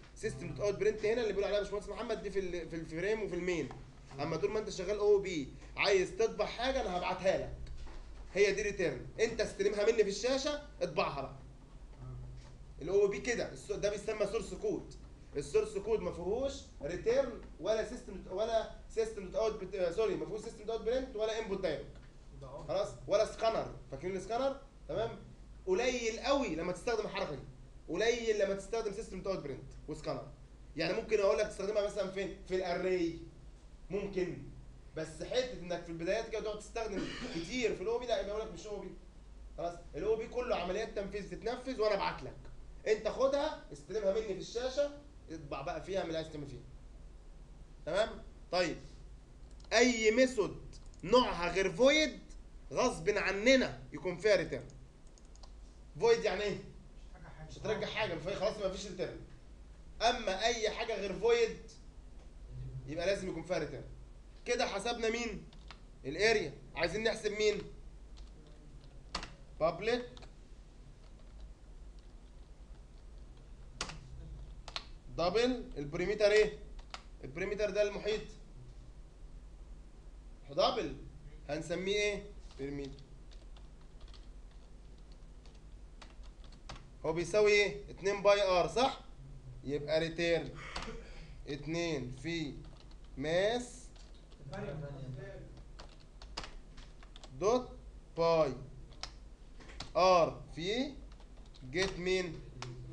A: سيستم دوت اوت برنت هنا اللي بيقول عليها باشمهندس محمد دي في ال في الفريم وفي المين. اما طول ما انت شغال او بي عايز تطبع حاجه انا هبعتها لك، هي دي ريتيرن، انت استلمها مني في الشاشه اطبعها بقى. الاو بي كده ده بيسمى سورس كود. السورس كود ما فيهوش ريتيرن ولا سيستم ولا سيستم دوت اوت بت... سوري ما فيهوش سيستم دوت برنت ولا انبوت دايركت خلاص ولا سكانر. فاكرين السكانر؟ تمام. قليل قوي لما تستخدم الحركه دي، قليل لما تستخدم سيستم دوت برنت وسكانر. يعني ممكن اقول لك تستخدمها مثلا فين؟ في الاري ممكن، بس حته انك في البدايات كده تقعد تستخدم كتير في الاو بي لا، يبقى اقول لك مش او بي خلاص. الاو بي كله عمليات تنفيذ تتنفذ وانا ابعت لك، انت خدها استلمها مني في الشاشه اطبع بقى فيها من اللي عايز تعمل فيها. تمام؟ طيب اي ميثود نوعها غير فويد غصب عننا يكون فيها ريتيرن. فويد يعني ايه؟ مش هترجع حاجه خلاص ما فيش ريتيرن. اما اي حاجه غير فويد يبقى لازم يكون فيها ريتيرن. كده حسبنا مين؟ الاريا. عايزين نحسب مين؟ public دبل البريمتر ايه؟ البريمتر ده المحيط دبل هنسميه ايه؟ بريمتر. هو بيساوي ايه؟ اتنين باي ار صح؟ يبقى ريتيرن اتنين في ماس دوت باي ار في جيت مين؟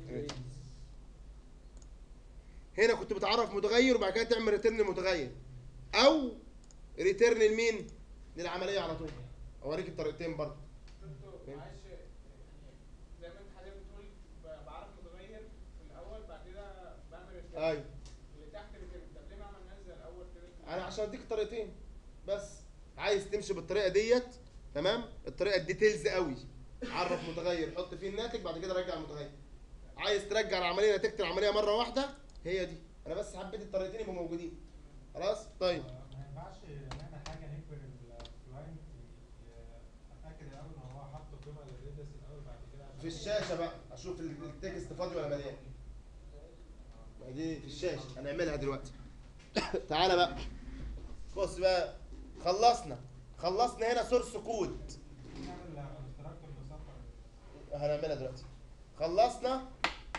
A: هنا كنت بتعرف متغير وبعد كده تعمل ريتيرن المتغير او ريتيرن لمين؟ للعمليه على طول. اوريك الطريقتين برضه.
E: معلش زي ما انت حضرتك بتقول بعرف متغير في الاول بعد كده بعمل ريتيرن.
A: ايوه
E: اللي تحت ريتيرن. طب ليه ما عملناش زي الاول كده؟
A: انا عشان اديك طريقتين بس. عايز تمشي بالطريقه ديت تمام؟ الطريقه الديتيلز قوي. عرف متغير حط فيه الناتج بعد كده رجع المتغير. عايز ترجع العمليه نتيجه العمليه مره واحده هي دي. انا بس حبيت الطريقتين يبقوا موجودين خلاص. طيب
D: ما ينفعش نعمل حاجه نجبر الكلاينت اتاكد الاول ان هو حط قيمه للريدس الاول بعد كده عشان
A: في الشاشه بقى اشوف التكست فاضي ولا مليان. ما دي في الشاشه هنعملها دلوقتي. تعالى بقى بص بقى. خلصنا خلصنا هنا سورس كود
D: نعمل كونستراكتور بصفر.
A: هنعملها دلوقتي. خلصنا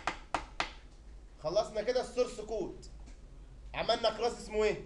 A: خلصنا كده السورس كود. عملنا كلاس اسمه ايه؟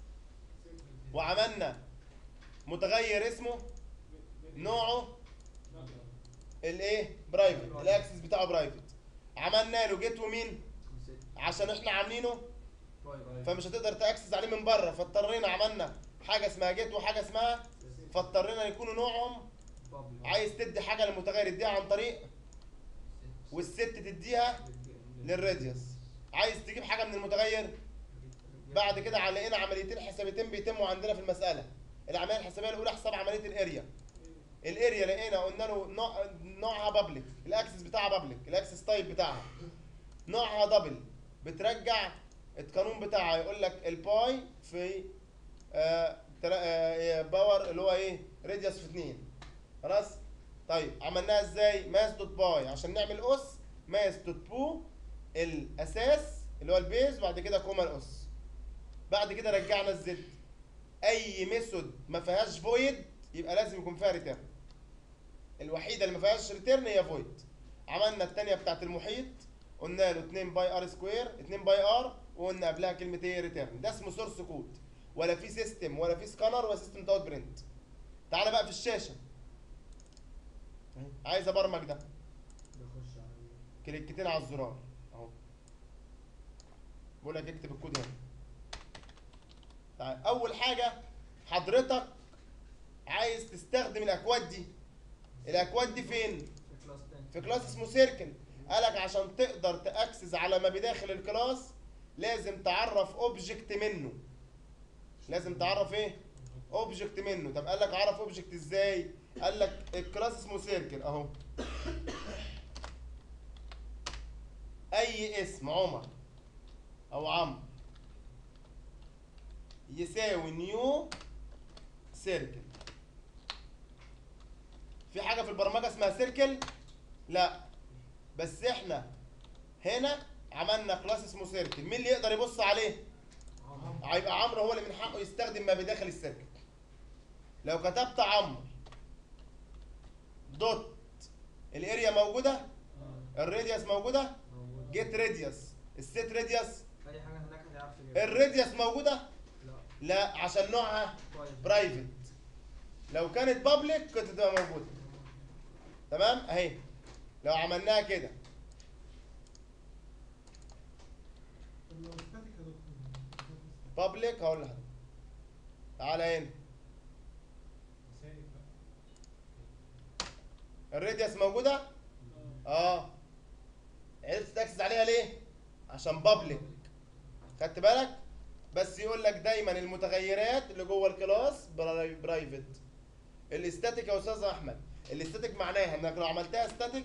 A: وعملنا متغير اسمه نوعه الايه؟ برايفت. الاكسس بتاعه برايفت. عملنا له جيت ومين؟ عشان احنا عاملينه فمش هتقدر تاكسس عليه من بره، فاضطرينا عملنا حاجه اسمها جيت وحاجه اسمها، فاضطرينا يكونوا نوعهم. عايز تدي حاجه للمتغير اديها عن طريق والست تديها للراديوس. عايز تجيب حاجه من المتغير بعد كده علقنا عمليتين حسابيتين بيتموا عندنا في المساله. العمليه الحسابيه الاولى حساب عمليه الاريا. الاريا لقينا قلنا له نوع نوعها بابليك، الاكسس بتاعها بابليك، الاكسس تايب بتاعها نوعها دبل. بترجع القانون بتاعها يقول لك الباي في آه آه باور اللي هو ايه؟ راديوس في اتنين خلاص. طيب عملناها ازاي؟ ماس دوت باي عشان نعمل اس، ماس دوت بو الاساس اللي هو البيز بعد كده كوما الاس. بعد كده رجعنا الزد. اي ميثود ما فيهاش فويد يبقى لازم يكون فيها ريتيرن. الوحيده اللي ما فيهاش ريتيرن هي فويد. عملنا الثانيه بتاعت المحيط قلنا له اتنين باي ار سكوير اتنين باي ار وقلنا قبلها كلمه ايه؟ ريتيرن. ده اسمه سورس كود. ولا في سيستم ولا في سكانر ولا سيستم دوت برنت. تعالى بقى في الشاشه. عايز ابرمج ده.
B: بخش على
A: كليكتين على الزرار اهو. بقول لك اكتب الكود هنا. تعال. اول حاجه حضرتك عايز تستخدم الاكواد دي. الاكواد دي فين؟
B: في كلاس تاني.
A: في كلاس اسمه سيركل. قالك عشان تقدر تاكسس على ما بداخل الكلاس لازم تعرف اوبجكت منه. لازم تعرف ايه؟ اوبجكت منه. طب قال لك اعرف اوبجكت ازاي؟ قال لك الكلاس اسمه سيركل اهو. اي اسم عمر او عمرو يساوي نيو سيركل. في حاجه في البرمجه اسمها سيركل؟ لا، بس احنا هنا عملنا كلاس اسمه سيركل، مين اللي يقدر يبص عليه؟ هيبقى عمرو هو اللي من حقه يستخدم ما بداخل السيركل. لو كتبت عمرو دوت الاريا موجوده، الراديوس موجوده، جيت راديوس، السيت راديوس،
B: اي حاجه هناك هتعرف تجيبها.
A: الراديوس موجوده؟
B: لا
A: لا، عشان نوعها
B: كويس.
A: برايفت. لو كانت بابليك كنت تبقى موجوده. تمام اهي. لو عملناها كده
F: طب لو ستاتيك يا دكتور
A: بابليك هقول لحضرتك تعالى هنا
D: مسائل بقى.
A: الراديوس موجوده؟ اه. عرفت تركز عليها ليه؟ عشان بابليك. خدت بالك؟ بس يقول لك دايما المتغيرات اللي جوه الكلاس براي- برايفت. الاستاتيك يا استاذ احمد، الاستاتيك معناها انك لو عملتها استاتيك،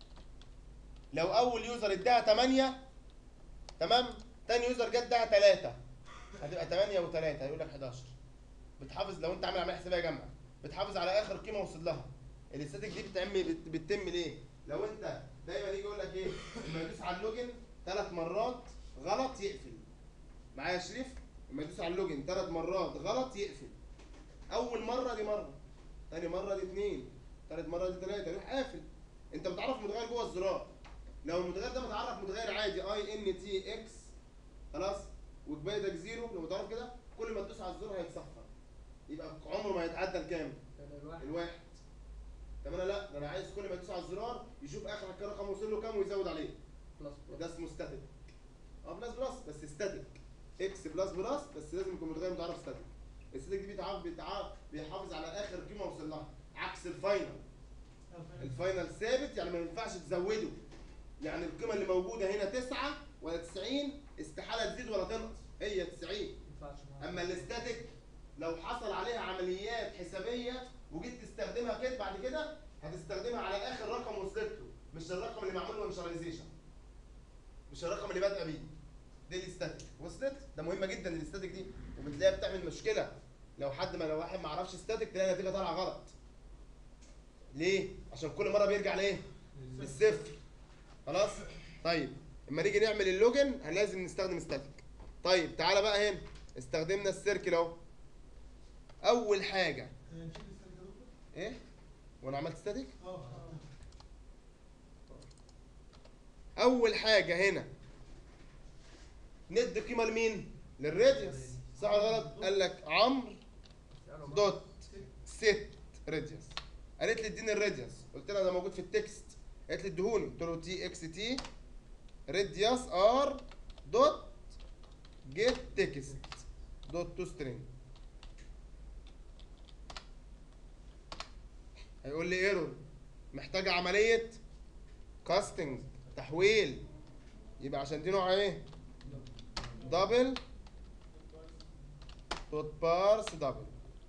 A: لو اول يوزر اداها تمانية تمام، تاني يوزر جت اداها تلاتة، هتبقى تمانية و3 هيقول لك حداشر. بتحافظ لو انت عامل عمليه حسابيه جامعه، بتحافظ على اخر قيمه وصل لها. الاستاتيك دي بتتم بت- بتتم ليه؟ لو انت دايما يجي يقول لك ايه؟ لما يدوس على اللوجن ثلاث مرات غلط يقفل. معايا يا شريف؟ لما يدوس على اللوجن ثلاث مرات غلط يقفل. اول مره دي مره، ثاني مره دي اثنين، ثالث مره دي ثلاثه، يروح قافل. انت بتعرف متغير جوه الزرار. لو المتغير ده متعرف متغير عادي اي ان تي اكس خلاص، وكبايتك زيرو، لو متعرف كده كل ما تدوس على الزرار هيتصفر، يبقى عمره ما يتعدى الكام؟
B: الواحد
A: الواحد. طب انا لا، ده انا عايز كل ما يدوس على الزرار يشوف اخر الرقم وصل له كام ويزود عليه.
B: بلس بلس.
A: ده اسمه ستاتيك. اه بلس بلس بس ستاتيك. اكس بلس بلس بس لازم يكون متغير متعرف ستاتيك. الستاتيك دي بيتعرف بيتعرف بيحافظ على اخر قيمه وصل لها، عكس الفاينل. الفاينل ثابت، يعني ما ينفعش تزوده. يعني القيمه اللي موجوده هنا تسعة ولا تسعين استحاله تزيد ولا تنقص، هي تسعين.
B: ما ينفعش معاها.
A: اما الاستاتيك لو حصل عليها عمليات حسابيه وجيت تستخدمها كده بعد كده هتستخدمها على اخر رقم وصلت له، مش الرقم اللي معمول له انشاليزيشن، مش الرقم اللي بادئه بيه. دي الاستاتيك. وصلت؟ ده مهمه جدا الاستاتيك دي، وبتلاقيها بتعمل مشكله لو حد ما لو واحد ما عرفش استاتيك تلاقي النتيجه طالعه غلط. ليه؟ عشان كل مره بيرجع لايه؟ للصفر. خلاص؟ طيب اما نيجي نعمل اللوجن لازم نستخدم استاتيك. طيب تعالى بقى هنا استخدمنا السيركل اهو. اول حاجه
F: نشيل الستاتيك يا دكتور؟
A: ايه؟ وانا عملت استاتيك؟
F: اه
A: اول حاجه هنا ندي قيمه لمين؟ للراديوس. صح ولا غلط؟ قال لك عمرو دوت ست راديوس. قالت لي اديني الراديوس، قلت لها ده موجود في التكست. قالت لي اديهوني، قلت له تي اكس تي راديوس ار دوت جيت تكست دوت تو سترينج. هيقول لي ايرور، محتاجه عمليه كاستنج تحويل. يبقى عشان دي نوع ايه؟ دبل دوت بارس دبل.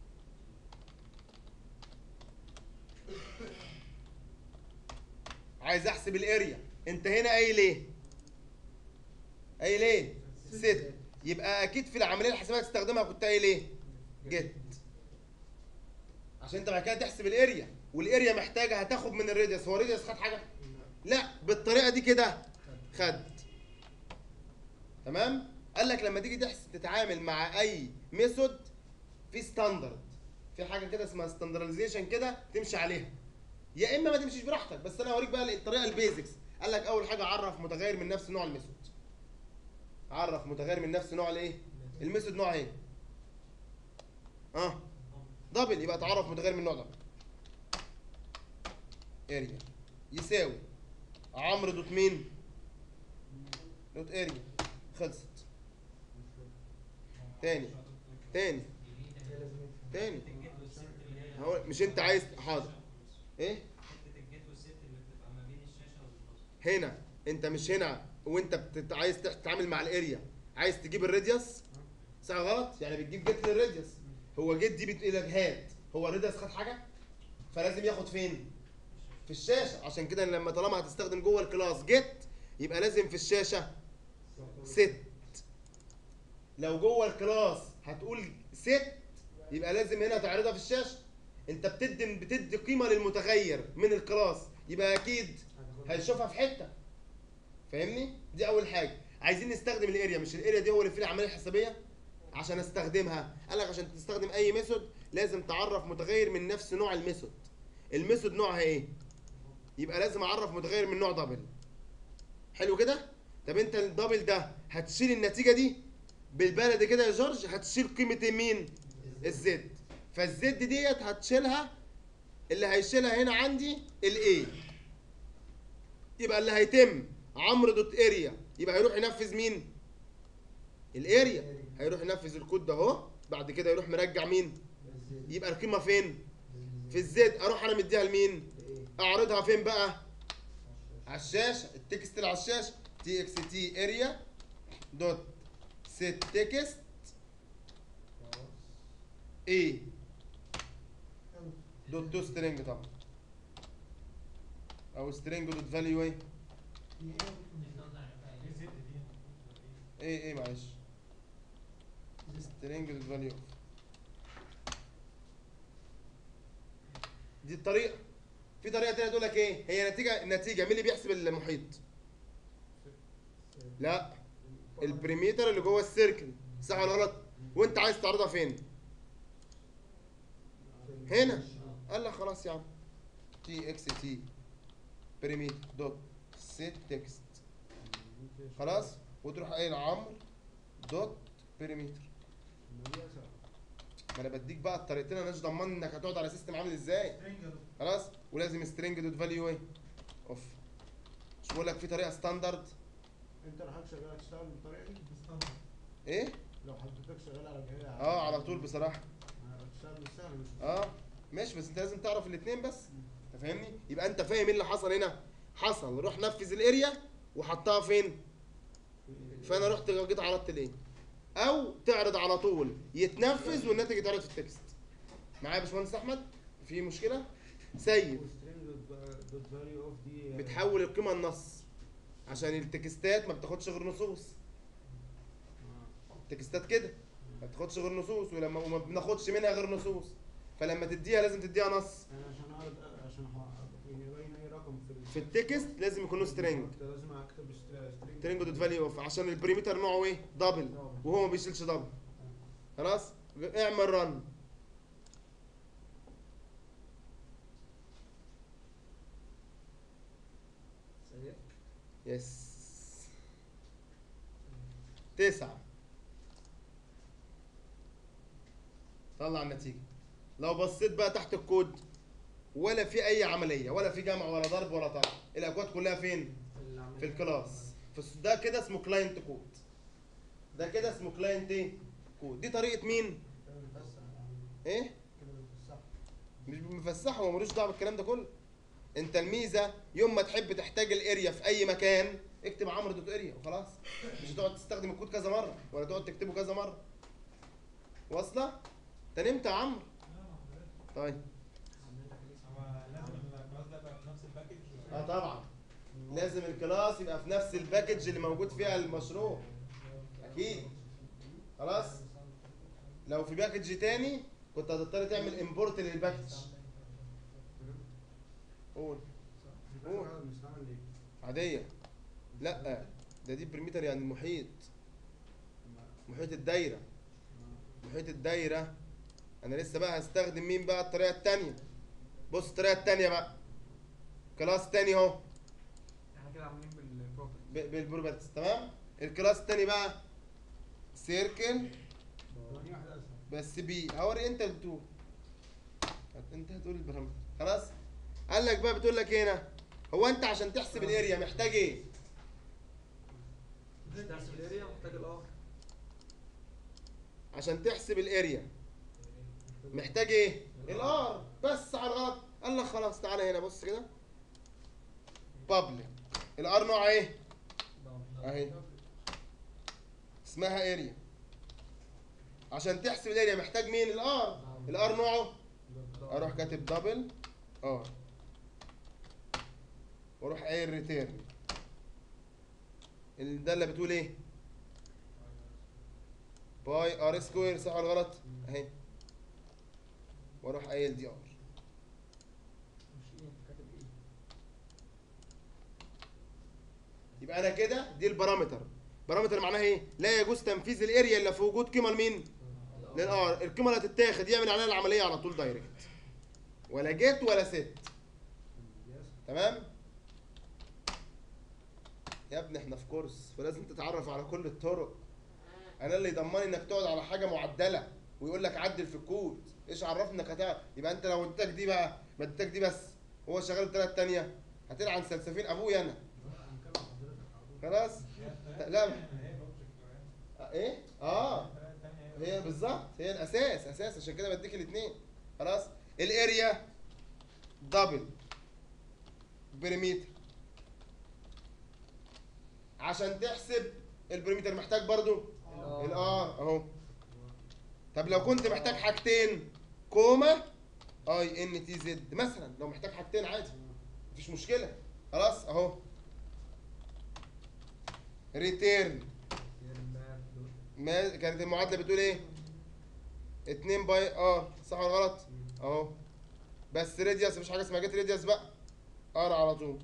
A: عايز احسب الاريا، انت هنا قايل ايه؟ قايل ايه؟ ست. يبقى اكيد في العمليه الحسابيه هتستخدمها كنت قايل ايه؟ جيت. عشان انت بعد كده تحسب الاريا، والاريا محتاجه هتاخد من الراديوس. هو الراديوس خد حاجه؟ لا، بالطريقه دي كده خد. تمام؟ قال لك لما تيجي تحسب تتعامل مع اي ميثود في ستاندرد، في حاجه كده اسمها ستاندرديزيشن كده تمشي عليها، يا اما ما تمشيش براحتك. بس انا هوريك بقى الطريقه البيزكس. قال لك اول حاجه عرف متغير من نفس نوع الميثود. عرف متغير من نفس نوع الايه؟ الميثود نوع ايه؟ اه دبل. يبقى تعرف متغير من النوع ده. اريا يساوي عمرو دوت مين؟ دوت اريا. خلصت. تاني تاني تاني هو مش انت عايز حاضر ايه؟
G: حته الجيت والست اللي بتبقى ما بين الشاشه والباص.
A: هنا انت مش هنا وانت بتت... عايز تتعامل مع الاريا عايز تجيب الراديوس. صح غلط؟ يعني بتجيب جيت للراديوس. هو جيت دي بتقول لك هات، هو الراديوس خد حاجه؟ فلازم ياخد فين؟ في الشاشه. عشان كده لما طالما هتستخدم جوه الكلاس جيت يبقى لازم في الشاشه ست. لو جوه الكلاس هتقول ست يبقى لازم هنا تعرضها في الشاشه. انت بتدي بتدي قيمه للمتغير من الكلاس، يبقى اكيد هيشوفها في حته. فاهمني؟ دي اول حاجه. عايزين نستخدم الاريا، مش الاريا دي هو اللي فيه العمليه الحسابيه. عشان استخدمها قال لك عشان تستخدم اي ميثود لازم تعرف متغير من نفس نوع الميثود. الميثود نوعها ايه؟ يبقى لازم اعرف متغير من نوع دبل. حلو كده؟ طب انت الدبل ده هتشيل النتيجه دي بالبلدي كده يا جورج، هتشيل قيمه مين؟ الزد. فالزد ديت هتشيلها، اللي هيشيلها هنا عندي الاي. يبقى اللي هيتم عمرو دوت اريا يبقى هيروح ينفذ مين؟ الاريا. هيروح ينفذ الكود ده اهو، بعد كده يروح مرجع مين؟ يبقى القيمه فين؟ في الزد. اروح انا مديها لمين؟ اعرضها فين بقى؟ على الشاشه. التكست اللي على الشاشه تي اكس تي اريا دوت سيت تكست ايه دوت تو سترينج طبعا، او سترينج دوت فاليو ايه ايه ايه معلش سترينج دوت فاليو. دي الطريقه. في طريقه تانيه تقول لك ايه؟ هي نتيجه النتيجه مين اللي بيحسب المحيط؟ لا، البريميتر اللي جوه السيركل، صح ولا غلط؟ وانت عايز تعرضها فين؟ هنا. قال لك خلاص يا عم تي اكس تي بريميتر دوت سيت تكست خلاص، وتروح قايل عمرو دوت بريميتر. ما انا بديك بقى الطريقتين، انا مش ضمان انك هتقعد على سيستم عامل ازاي. خلاص، ولازم سترينج دوت فاليو ايه اوف. مش بقول لك في طريقه ستاندرد؟
C: انت لو حضرتك شغال هتشتغل بالطريقه دي؟
A: ايه؟
C: لو حضرتك شغال على جهاز
A: اه على طول بصراحه.
C: هتشتغل بالسهل مش
A: اه ماشي، بس انت لازم تعرف الاثنين بس. انت فاهمني؟ يبقى انت فاهم ايه اللي حصل هنا؟ حصل روح نفذ الاريا وحطها فين؟ فانا رحت جيت عرضت الايه؟ او تعرض على طول يتنفذ والناتج يتعرض في التكست. معايا يا باشمهندس احمد؟ في مشكله؟ سيد
C: دوت فاليو اوف دي
A: بتحول القيمه النص عشان التكستات ما بتاخدش غير نصوص. التكستات كده ما بتاخدش غير نصوص، ولما وما بناخدش منها غير نصوص، فلما تديها لازم تديها نص.
C: يعني عشان اعرض عشان يبين اي رقم في
A: في التكست لازم يكون له سترينج.
C: لازم اكتب سترينج
A: سترينج دوت فاليو اوف عشان البريمتر نوعه ايه؟ دبل، وهو ما بيشيلش دبل. خلاص؟ اعمل رن. يس تسعة. طلع النتيجة. لو بصيت بقى تحت الكود ولا في أي عملية، ولا في جمع ولا ضرب ولا طرح، الأكواد كلها فين؟ في الكلاس. ده كده اسمه كلاينت كود. ده كده اسمه كلاينت ايه؟ كود. دي طريقة مين؟ ايه؟ مش مفسحه، هو ملوش دعوة بالكلام ده كله. انت الميزة يوم ما تحب تحتاج الاريا في أي مكان اكتب عمرو دوت اريا وخلاص. مش هتقعد تستخدم الكود كذا مرة ولا تقعد تكتبه كذا مرة. واصلة؟ انت نمت يا عمرو؟ طيب.
D: هو لازم الكلاس ده يبقى في نفس الباكج؟
A: اه طبعا. لازم الكلاس يبقى في نفس الباكج اللي موجود فيها المشروع. اكيد. خلاص؟ لو في باكج تاني كنت هتضطر تعمل امبورت للباكج. قول. قول. عادية. لا ده دي بريمتر يعني المحيط. محيط الدايرة. محيط الدايرة. انا لسه بقى هستخدم مين بقى الطريقة التانية؟ بص الطريقة التانية بقى. كلاس تاني اهو.
B: احنا كده عاملين بالبروبرتي.
A: بالبروبرتيز تمام؟ الكلاس التاني بقى سيركل بس بي. هوري انت بتقول. انت هتقول البرامج. خلاص؟ قال لك بقى بتقول لك هنا هو انت عشان تحسب الاريا محتاج ايه؟
B: تحسب الاريا محتاج الار.
A: عشان تحسب الاريا محتاج ايه؟ الار بس على الغلط. قال لك خلاص تعالى هنا بص كده. بابليك. الار نوع ايه؟ اهي اسمها اريا. عشان تحسب الاريا محتاج مين؟ الار. الار نوعه اروح كاتب دبل ار واروح قايل ريتيرن. الداله بتقول ايه؟ باي ار سكوير، صح ولا غلط؟ اهي. واروح قايل دي ار.
B: مش ايه انت كاتب ايه؟
A: يبقى انا كده دي البارامتر. بارامتر معناها ايه؟ لا يجوز تنفيذ الاريا الا في وجود قيمه لمين؟ للار. القيمه اللي هتتاخد يعمل عليها العمليه على طول دايركت، ولا جيت ولا ست. تمام يا ابني احنا في كورس فلازم تتعرف على كل الطرق. انا اللي يضمني انك تقعد على حاجه معدله ويقول لك عدل في الكود، ايش عرفني انك هتعرف؟ يبقى انت لو اديتك دي بقى ما اديتك دي بس هو شغال بثلاث تانية هتلعن سلسفين ابويا انا. خلاص لا ايه اه هي بالظبط هي الاساس اساس، عشان كده بديك الاثنين. خلاص الاريا دبل بريميتر. عشان تحسب البريميتر محتاج برضو الار اهو. طب لو كنت محتاج حاجتين كوما اي ان تي زد مثلا، لو محتاج حاجتين عادي مفيش مشكله. خلاص اهو ريتيرن. ما كانت المعادله بتقول ايه؟ اتنين باي ار صح ولا غلط؟ اهو بس راديوس مفيش حاجه اسمها جيت راديوس بقى، ار على طول.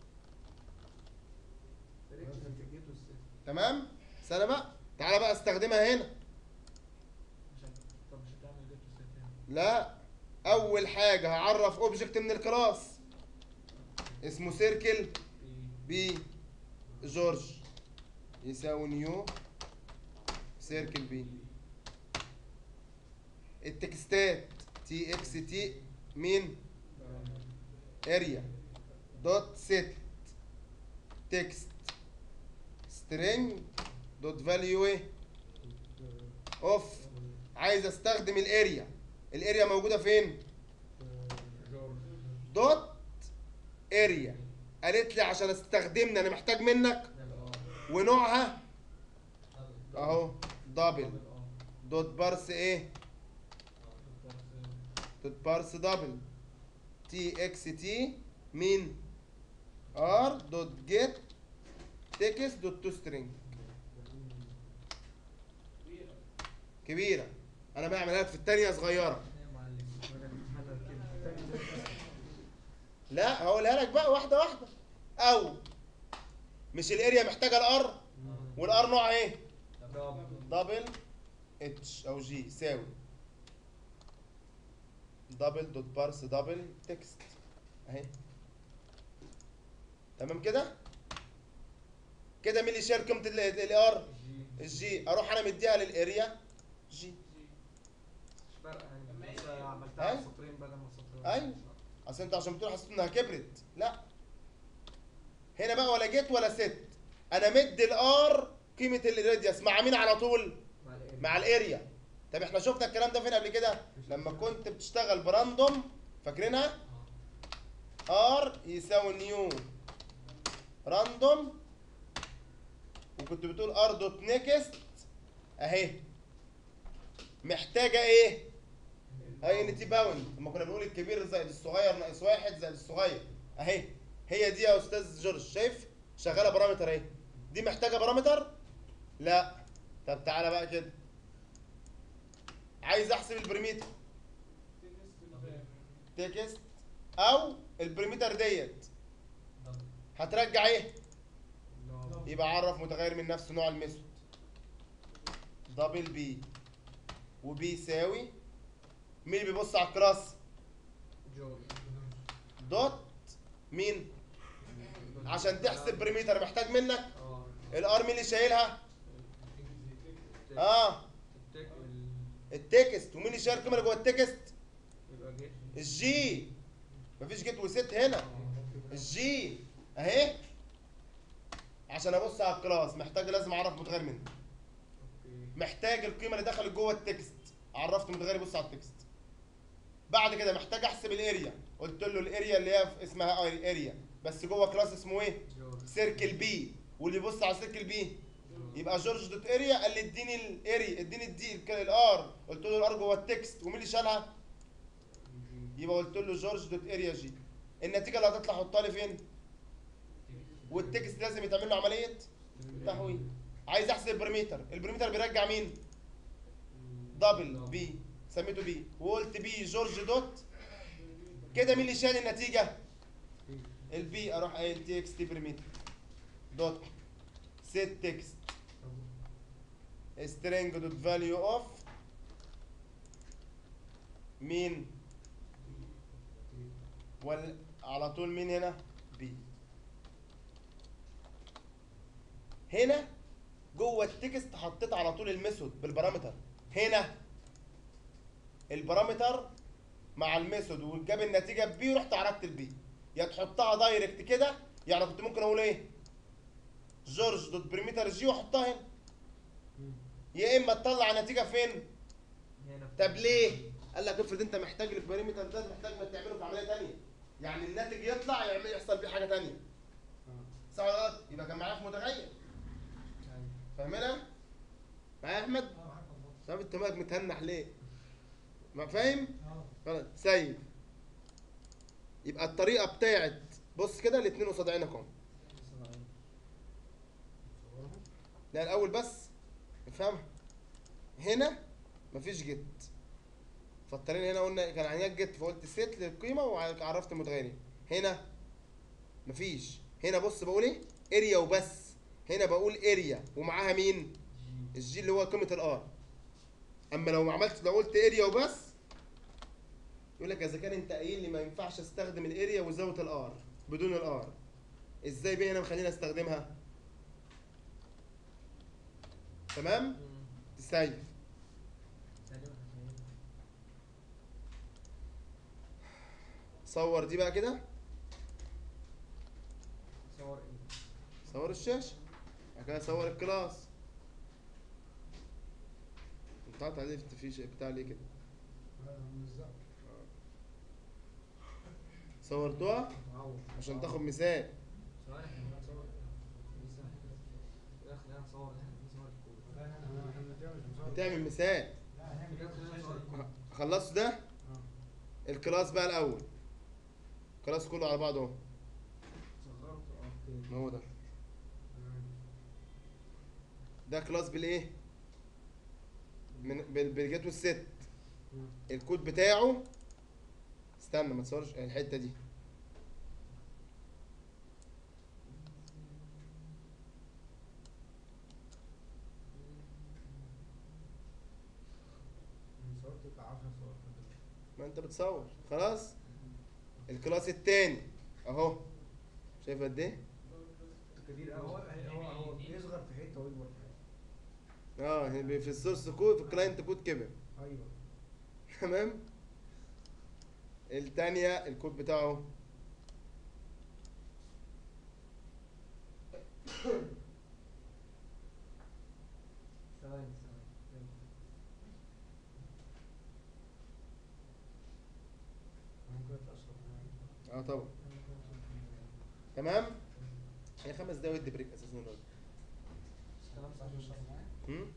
A: تمام سنه بقى تعالى بقى استخدمها هنا.
B: طب مش هتعمل جيت وست هنا؟
A: لا اول حاجه هعرف اوبجكت من الكلاس اسمه سيركل بي جورج يساوي نيو سيركل بي. التكستات تي اكس تي مين؟ اريا دوت سيت تكست سترينج دوت فاليو ايه اوف. عايز استخدم الاريا. الاريا موجوده فين؟ دوت اريا. قالت لي عشان استخدمني انا محتاج منك ونوعها اهو دبل دوت بارس ايه؟ دوت بارس دبل تي اكس تي مين؟ ار دوت جيت تكست دوت تو سترينج. كبيره انا بعملها لك في الثانيه صغيره. لا هقولها لك بقى واحده واحده. او مش الاريا محتاجه الار والار نوع ايه؟ دبل اتش او جي يساوي دبل دوت بارس دبل تكست اهي. تمام كده كده مين اللي شايل قيمه الار؟ الجي. اروح انا مديها للاريا جي.
B: مش فارقه يعني بس عملتها سطرين بدل ما سطرين.
A: ايوه اصل انت عشان بتقول حسيت انها كبرت. لا هنا بقى ولا جيت ولا ست، انا مدي الار قيمه الراديوس مع مين على طول؟ مع الاريا. طب احنا شفنا الكلام ده فين قبل كده؟ لما كنت بتشتغل براندوم فاكرينها؟ ار يساوي نيو راندوم وكنت بتقول ار دوت نيكست اهي محتاجه ايه؟ اي ان تي باوند. لما كنا بنقول الكبير زائد الصغير ناقص واحد زائد الصغير اهي هي دي يا استاذ جورج. شايف شغاله بارامتر اهي. دي محتاجه بارامتر؟ لا. طب تعالى بقى كده عايز احسب البريميتر تكست او البريميتر ديت هترجع ايه؟ يبقى عرف متغير من نفس نوع الميثود دبل بي وبي يساوي مين اللي بيبص على الكلاس؟ دوت مين؟ عشان تحسب بريميتر محتاج منك الار مين اللي شايلها؟ اه التكست. ومين اللي شايل القيمه اللي جوه التكست؟ الجي. مفيش جيت وست هنا. الجي اهي. عشان ابص على الكلاس محتاج لازم اعرف متغير منه. محتاج القيمه اللي دخلت جوه التكست عرفت متغير يبص على التكست. بعد كده محتاج احسب الاريا قلت له الاريا اللي هي اسمها اريا بس جوه كلاس اسمه ايه؟ سيركل بي. واللي يبص على سيركل بي يبقى جورج دوت اريا. قال لي اديني الاريا اديني الدي الار قلت له الار جوه التكست ومين اللي شالها؟ يبقى قلت له جورج دوت اريا جي. النتيجه اللي هتطلع حطها لي فين؟ والتكست لازم يتعمل له عمليه تحويل. عايز احسب البريميتر. البريميتر بيرجع مين؟ دبل بي سميته بي وقلت بي جورج دوت كده. مين اللي شال النتيجه؟ البي. اروح قايل تي اكس تي بريميتر دوت set text string دوت value of مين ولا على طول مين هنا بي. هنا جوه التكست حطيت على طول الميثود بالبارامتر. هنا البارامتر مع الميثود وجاب النتيجه بي ورحت عرفت البي. يا تحطها دايركت كده، يعني كنت ممكن اقول ايه جورج دوت بريمتر جي واحطها هنا، يا اما تطلع نتيجه فين
B: هنا.
A: طب ليه؟ قال لك افرض انت محتاج البارامتر ده محتاج ما تعمله في عمليه ثانيه، يعني الناتج يطلع يعمل يحصل بيه حاجه ثانيه صح ولا غلط؟ يبقى كان معايا في متغير. فاهمينها؟ معايا يا احمد؟
F: اه
A: طب انت مالك متهنح ليه؟ ما فاهم؟
F: اه
A: خلاص سيب. يبقى الطريقه بتاعت بص كده الاثنين قصاد عينك اهو. لا الاول بس افهمها. هنا مفيش جيت، فالطريقه هنا قلنا كان عندنا جيت فقلت سيت للقيمه وعرفت المتغيرين. هنا مفيش. هنا بص بقول ايه اريا وبس. هنا بقول اريا ومعاها مين الجي اللي هو قيمه الار. اما لو ما عملت لو قلت اريا وبس يقول لك اذا كان انت قايل لي ما ينفعش استخدم الاريا وزاويه الار بدون الار، ازاي بقى هنا مخليني استخدمها؟ تمام؟ تسيف. صور دي بقى كده،
B: صور ايه؟
A: صور الشاشه، بعد كده صور الكلاس. انت قاطع ليه في شيء بتاع ليه كده؟ صورتوها عشان تاخد مثال.
B: ثواني احنا بنصور. يا اخي خلينا نصور احنا بنصور الكود.
A: بتعمل مثال. خلصت ده؟ الكلاس بقى الاول. الكلاس كله على بعضه اهو.
B: صغرت اوكي.
A: ما هو ده. ده كلاس بالايه؟ من بال- بالجيت والست. الكود بتاعه استنى ما تصورش الحته دي.
C: صورت بتاع عشر صور.
A: ما انت بتصور خلاص. الكلاس التاني اهو، شايف قد ايه؟
C: كبير قوي. هو هو هو بيصغر في حته ويكبر في حته.
A: اه هي في السورس كود في الكلاينت كود كبر.
C: ايوه.
A: تمام. التانية الكود بتاعه
B: ثواني ثواني.
C: ممكن اشرب.
A: اه طبعا. تمام. هي خمس دقايق ودي بريك اساسا الراجل.
B: الكلام صح مش صح معايا؟
A: هم؟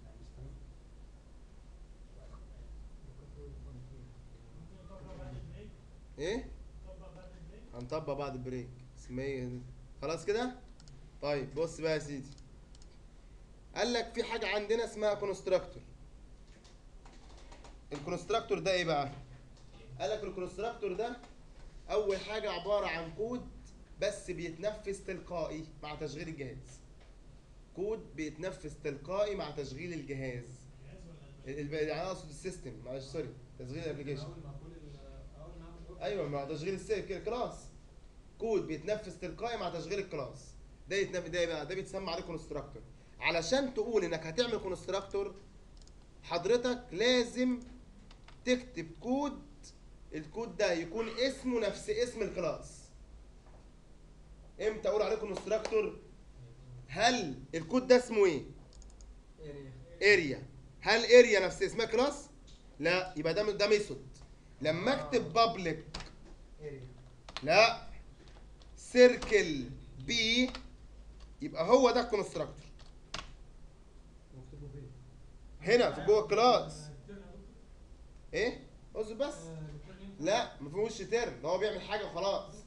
A: ايه؟ هنطبق بعد البريك. اسمها ايه؟ خلاص كده؟ طيب بص بقى يا سيدي. قال لك في حاجة عندنا اسمها كونستراكتور. الكونستراكتور ده ايه بقى؟ قال لك الكونستراكتور ده أول حاجة عبارة عن كود بس بيتنفذ تلقائي مع تشغيل الجهاز. كود بيتنفذ تلقائي مع تشغيل الجهاز. ال- يعني اقصد السيستم، معلش سوري، تشغيل الابلكيشن.
D: اول ما اقول ال- اول ما اعمل
A: ايوه مع تشغيل الس- الكلاس. كود بيتنفذ تلقائي مع تشغيل الكلاس. ده يتنفذ ده بقى ده بيتسمى عليه كونستراكتور. علشان تقول انك هتعمل كونستراكتور حضرتك لازم تكتب كود، الكود ده يكون اسمه نفس اسم الكلاس. امتى اقول عليه كونستراكتور؟ هل الكود ده اسمه ايه؟
B: اريا.
A: اريا. هل اريا نفس اسمها كلاس؟ لا، يبقى ده ده ميثود. لما اكتب بابليك
B: اريا.
A: لا سيركل بي يبقى هو ده الكونستراكتور.
C: مكتوبه فين؟
A: هنا في جوه الكلاس. ايه؟ اصبر بس. لا ما فيهوش ترن، ده هو بيعمل حاجه وخلاص.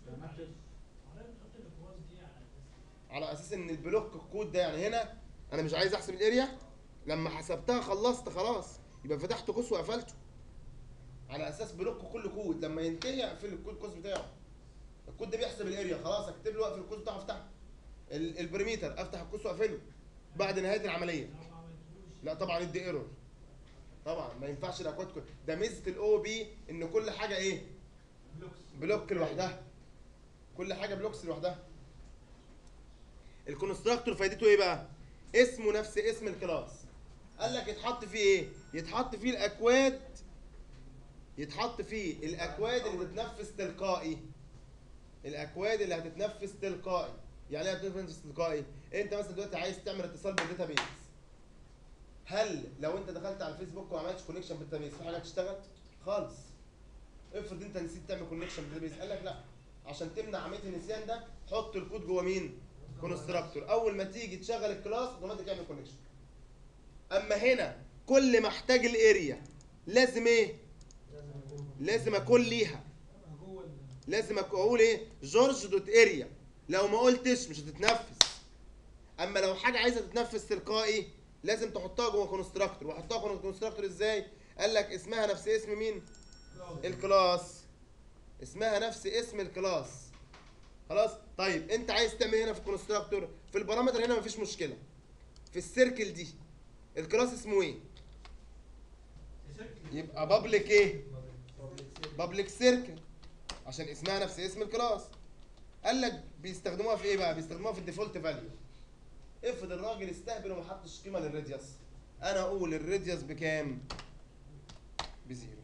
A: على اساس ان البلوك الكود ده يعني هنا انا مش عايز احسب الاريا، لما حسبتها خلصت خلاص يبقى فتحت قوس وقفلته. على اساس بلوك كل كود لما ينتهي اقفل الكود القوس بتاعه. الكود ده بيحسب الاريا خلاص اكتب له واقفل القوس بتاعه افتحه. ال- البريميتر افتح القوس واقفله بعد نهايه العمليه. لا طبعا يدي ايرور، طبعا ما ينفعش الاكواد كل ده. ميزه الاو بي ان كل حاجه ايه؟ بلوك لوحدها، كل حاجه بلوكس لوحدها. الكونستراكتور فايدته ايه بقى؟ اسمه نفس اسم الكلاس. قال لك يتحط فيه ايه؟ يتحط فيه الاكواد، يتحط فيه الاكواد اللي تتنفذ تلقائي. الاكواد اللي هتتنفذ تلقائي. يعني ايه هتتنفذ تلقائي؟ انت مثلا دلوقتي عايز تعمل اتصال بالداتابيز، هل لو انت دخلت على الفيسبوك وما عملتش كونكشن بالداتابيز في حاجه هتشتغل؟ خالص. افرض انت نسيت تعمل كونكشن بالداتابيز، قال لك لا، عشان تمنع عمليه النسيان ده حط الكود جوه مين؟ كونستراكتور. اول ما تيجي تشغل الكلاس اوتوماتيك يعمل كونكشن. اما هنا كل ما احتاج الاريا لازم ايه؟ لازم اكون ليها، لازم اقول ايه؟ جورج دوت اريا. لو ما قلتش مش هتتنفذ. اما لو حاجه عايزه تتنفذ تلقائي لازم تحطها جوه كونستراكتور. وحطها جوه كونستراكتور ازاي؟ قال لك اسمها نفس اسم مين؟ الكلاس. اسمها نفس اسم الكلاس. خلاص؟ طيب انت عايز تعمل هنا في الكونستراكتور في البارامتر هنا مفيش مشكله. في السيركل دي الكلاس اسمه ايه؟ يبقى بابليك ايه؟ بابليك سيركل، عشان اسمها نفس اسم الكلاس. قال لك بيستخدموها في ايه بقى؟ بيستخدموها في الديفولت فاليو. افرض الراجل استهبل وما حطش قيمه للراديوس، انا اقول الراديوس بكام؟ بزيرو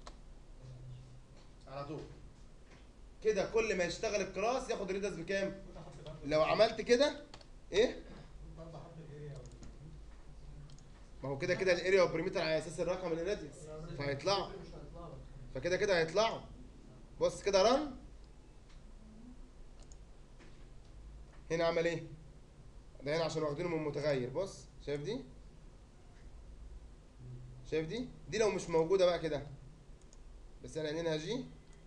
A: على طول كده. كل ما يشتغل الكلاس ياخد الراديوس بكام؟ لو عملت كده ايه؟ ما هو كده كده الاريا والبريمتر على اساس الرقم الراديوس فهيطلعوا، فكده كده هيطلعوا. بص كده رن، هنا عمل ايه؟ ده هنا عشان واخدينه من متغير. بص شايف دي؟ شايف دي؟ دي لو مش موجوده بقى كده، بس انا قايلينها جي.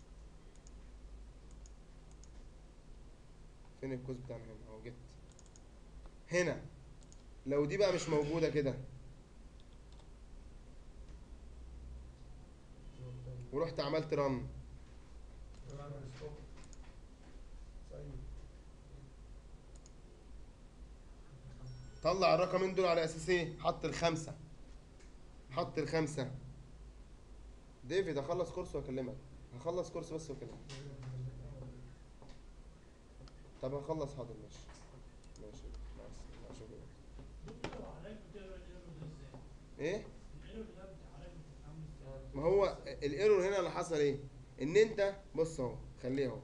A: فين الكوز بتاعنا؟ هنا اهو جبت. هنا لو دي بقى مش موجوده كده ورحت عملت رن، طلع الرقمين دول على اساس ايه؟ حط الخمسه، حط الخمسه. ديفيد هخلص كورس واكلمك، هخلص كورس بس واكلمك. طب هخلص حاضر ماشي ماشي ماشي. ايه؟ ما هو الايرور هنا اللي حصل ايه؟ ان انت بص اهو، خليه اهو.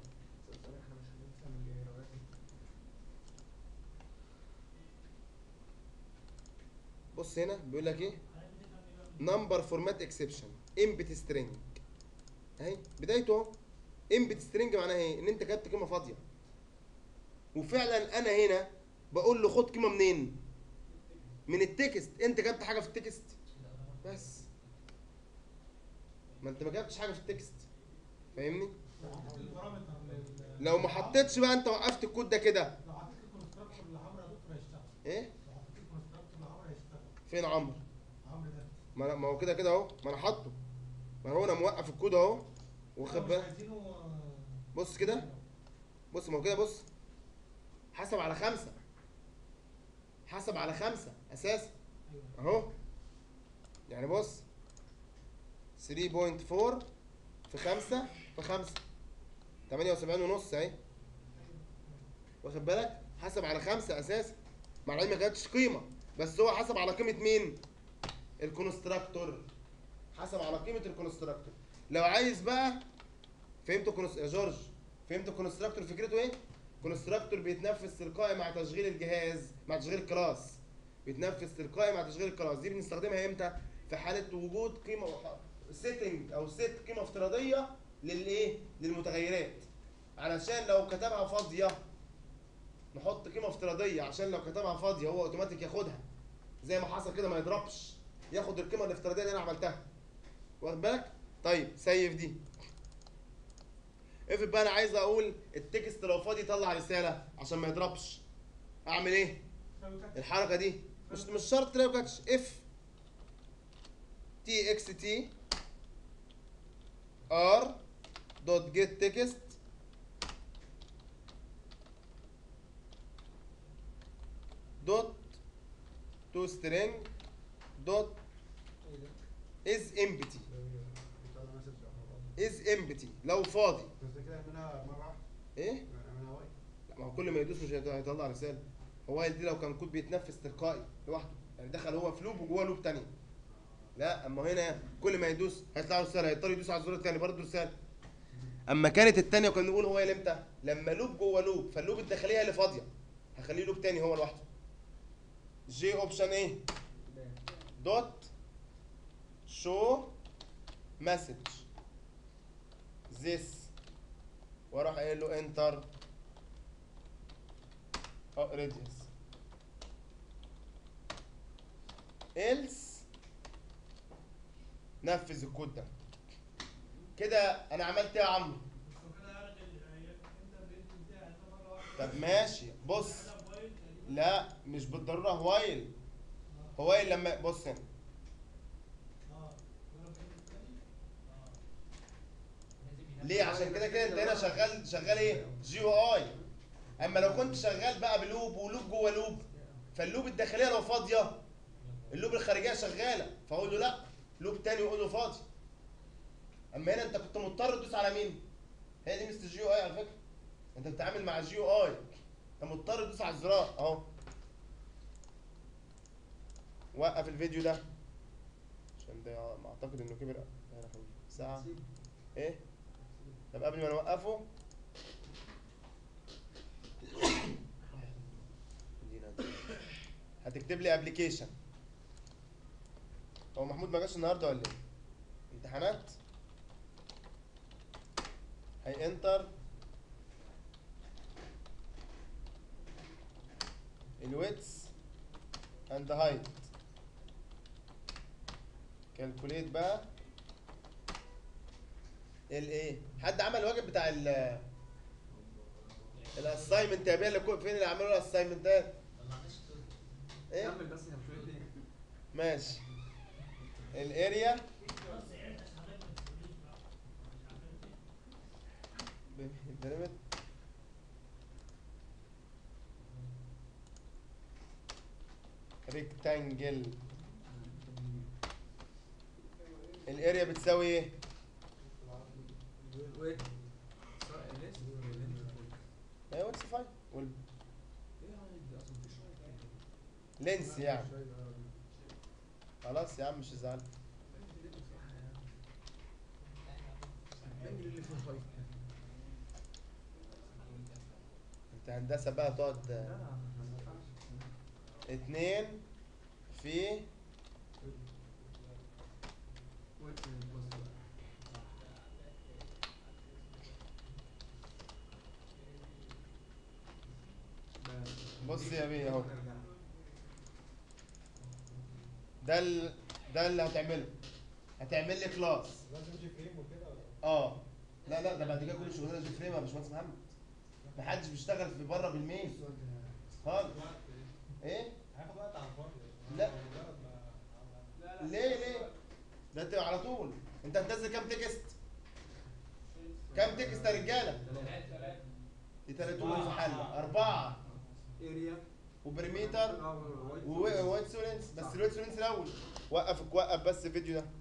A: بص هنا بيقول لك ايه؟ نمبر فورمات اكسبشن امبت سترينج اهي بدايته اهو. امبت سترينج معناها ايه؟ ان انت كتبت قيمه فاضيه. وفعلا انا هنا بقول له خد قيمه منين؟ من التكست. انت كتبت حاجه في التكست؟ بس ما انت ما كتبتش حاجه في التكست، فاهمني؟ لو ما حطيتش بقى انت وقفت الكود ده كده.
F: لو حطيت الكونستراكتور اللي عمرو يا دكتور هيشتغل.
A: ايه؟
F: لو حطيت الكونستراكتور اللي عمرو هيشتغل.
A: فين عمرو؟
F: عمرو ده.
A: ما ما هو كده كده اهو، ما انا حاطه. ما هو انا موقف الكود اهو واخد بالك. بص كده، بص ما هو كده. بص حسب على خمسه، حسب على خمسه اساسا اهو. يعني بص ثلاثة فاصلة أربعة في خمسة في خمسة ثمانية وسبعين ونص اهي، واخد بالك؟ حسب على خمسه اساسا، مع العلم ما كانتش قيمه، بس هو حسب على قيمه مين؟ الكونستراكتور. حسب على قيمه الكونستراكتور. لو عايز بقى فهمتوا كونس... يا جورج فهمتوا الكونستراكتور فكرته ايه؟ الكونستراكتور بيتنفذ تلقائي مع تشغيل الجهاز، مع تشغيل الكلاس. بيتنفذ تلقائي مع تشغيل الكلاس. دي بنستخدمها امتى؟ في حاله وجود قيمه سيتنج او سيت قيمه افتراضيه للايه؟ للمتغيرات. علشان لو كتبها فاضيه نحط قيمه افتراضيه، عشان لو كتبها فاضيه هو اوتوماتيك ياخدها زي ما حصل كده، ما يضربش، ياخد القيمه الافتراضيه اللي انا عملتها، واخد بالك؟ طيب سيف دي. افرض بقى انا عايز اقول التكست لو فاضي طلع رساله عشان ما يضربش، اعمل ايه؟ الحركه دي مش مش شرط تلاقي كاتش. اف تي اكس تي ار دوت جيت تكست تو سترينج دوت از امبتي
C: بتطلع مسج
A: از امبتي لو فاضي.
C: بس كده اعملها مره واحده،
A: ايه؟
C: اعملها واي.
A: لا ما هو كل ما يدوس مش هيطلع رساله. هو دي لو كان كود بيتنفذ تلقائي لوحده، يعني دخل هو في لوب وجوه لوب تانية. لا اما هنا كل ما يدوس هيطلع له رساله، هيضطر يدوس على الزرار التاني برضه رساله. اما كانت التانية كنا نقول هو امتى؟ لما لوب جوه لوب، فاللوب الداخليه اللي فاضيه هخليه لوب تاني هو لوحده. جي اوبشن ايه؟ دوت شو مسج ذس، واروح قايل له انتر ريديوس إلس نفذ الكود ده. كده انا عملت ايه يا عمرو؟ طب ماشي بص، لا مش بالضروره هوايل. هوايل لما بص هنا ليه؟ عشان كده كده انت هنا شغال شغال ايه؟ جي او اي. اما لو كنت شغال بقى بلوب ولوب جوه لوب، فاللوب الداخليه لو فاضيه اللوب الخارجيه شغاله، فاقول له لا لوب تاني واقول له فاضي. اما هنا انت كنت مضطر تدوس على مين؟ هي دي مستر جي او اي على فكره، انت بتتعامل مع الجي او اي، انت مضطر تدوس على الزرار اهو. وقف الفيديو ده عشان ده ما اعتقد انه كبر ساعه. ايه؟ طب قبل ما نوقفه هتكتب لي ابلكيشن. هو محمود ما جاش النهارده ولا ايه؟ امتحانات؟ هي انتر الويتس اند هايت، كالكوليت بقى الايه. حد عمل الواجب بتاع ال الاساينمنت يا بيه؟ اللي فين اللي عملوا الاساينمنتات؟ ايه؟
B: كمل بس يا مشوية ايه؟
A: ماشي. الاريا بيراميد ريكتانجل، الاريا بتساوي ايه؟ ايوه اكس فاي وال لينس يعني. خلاص يا عم مش هزعل. انت هندسه بقى تقعد اتنين في بص يا بيه اهو، ده ال... ده اللي هتعمله. هتعمل لي كلاس
D: لازم جي فريم وكده ولا؟
A: اه لا لا ده بعد كده كل شغلنا جي فريم يا باشمهندس محمد. محدش بيشتغل في بره بالميل خالص. ايه؟
D: هياخد وقت على الفاضي.
A: لا.
D: مجرد ما
A: ليه ليه؟ ده انت على طول. انت هتنزل كام تكست؟ كام تكست يا رجاله؟ دي تلاتة في حله أربعة
B: اريا
A: وبريميتر وويت سولنس. بس الويت سولنس الأول. وقف وقف بس الفيديو ده.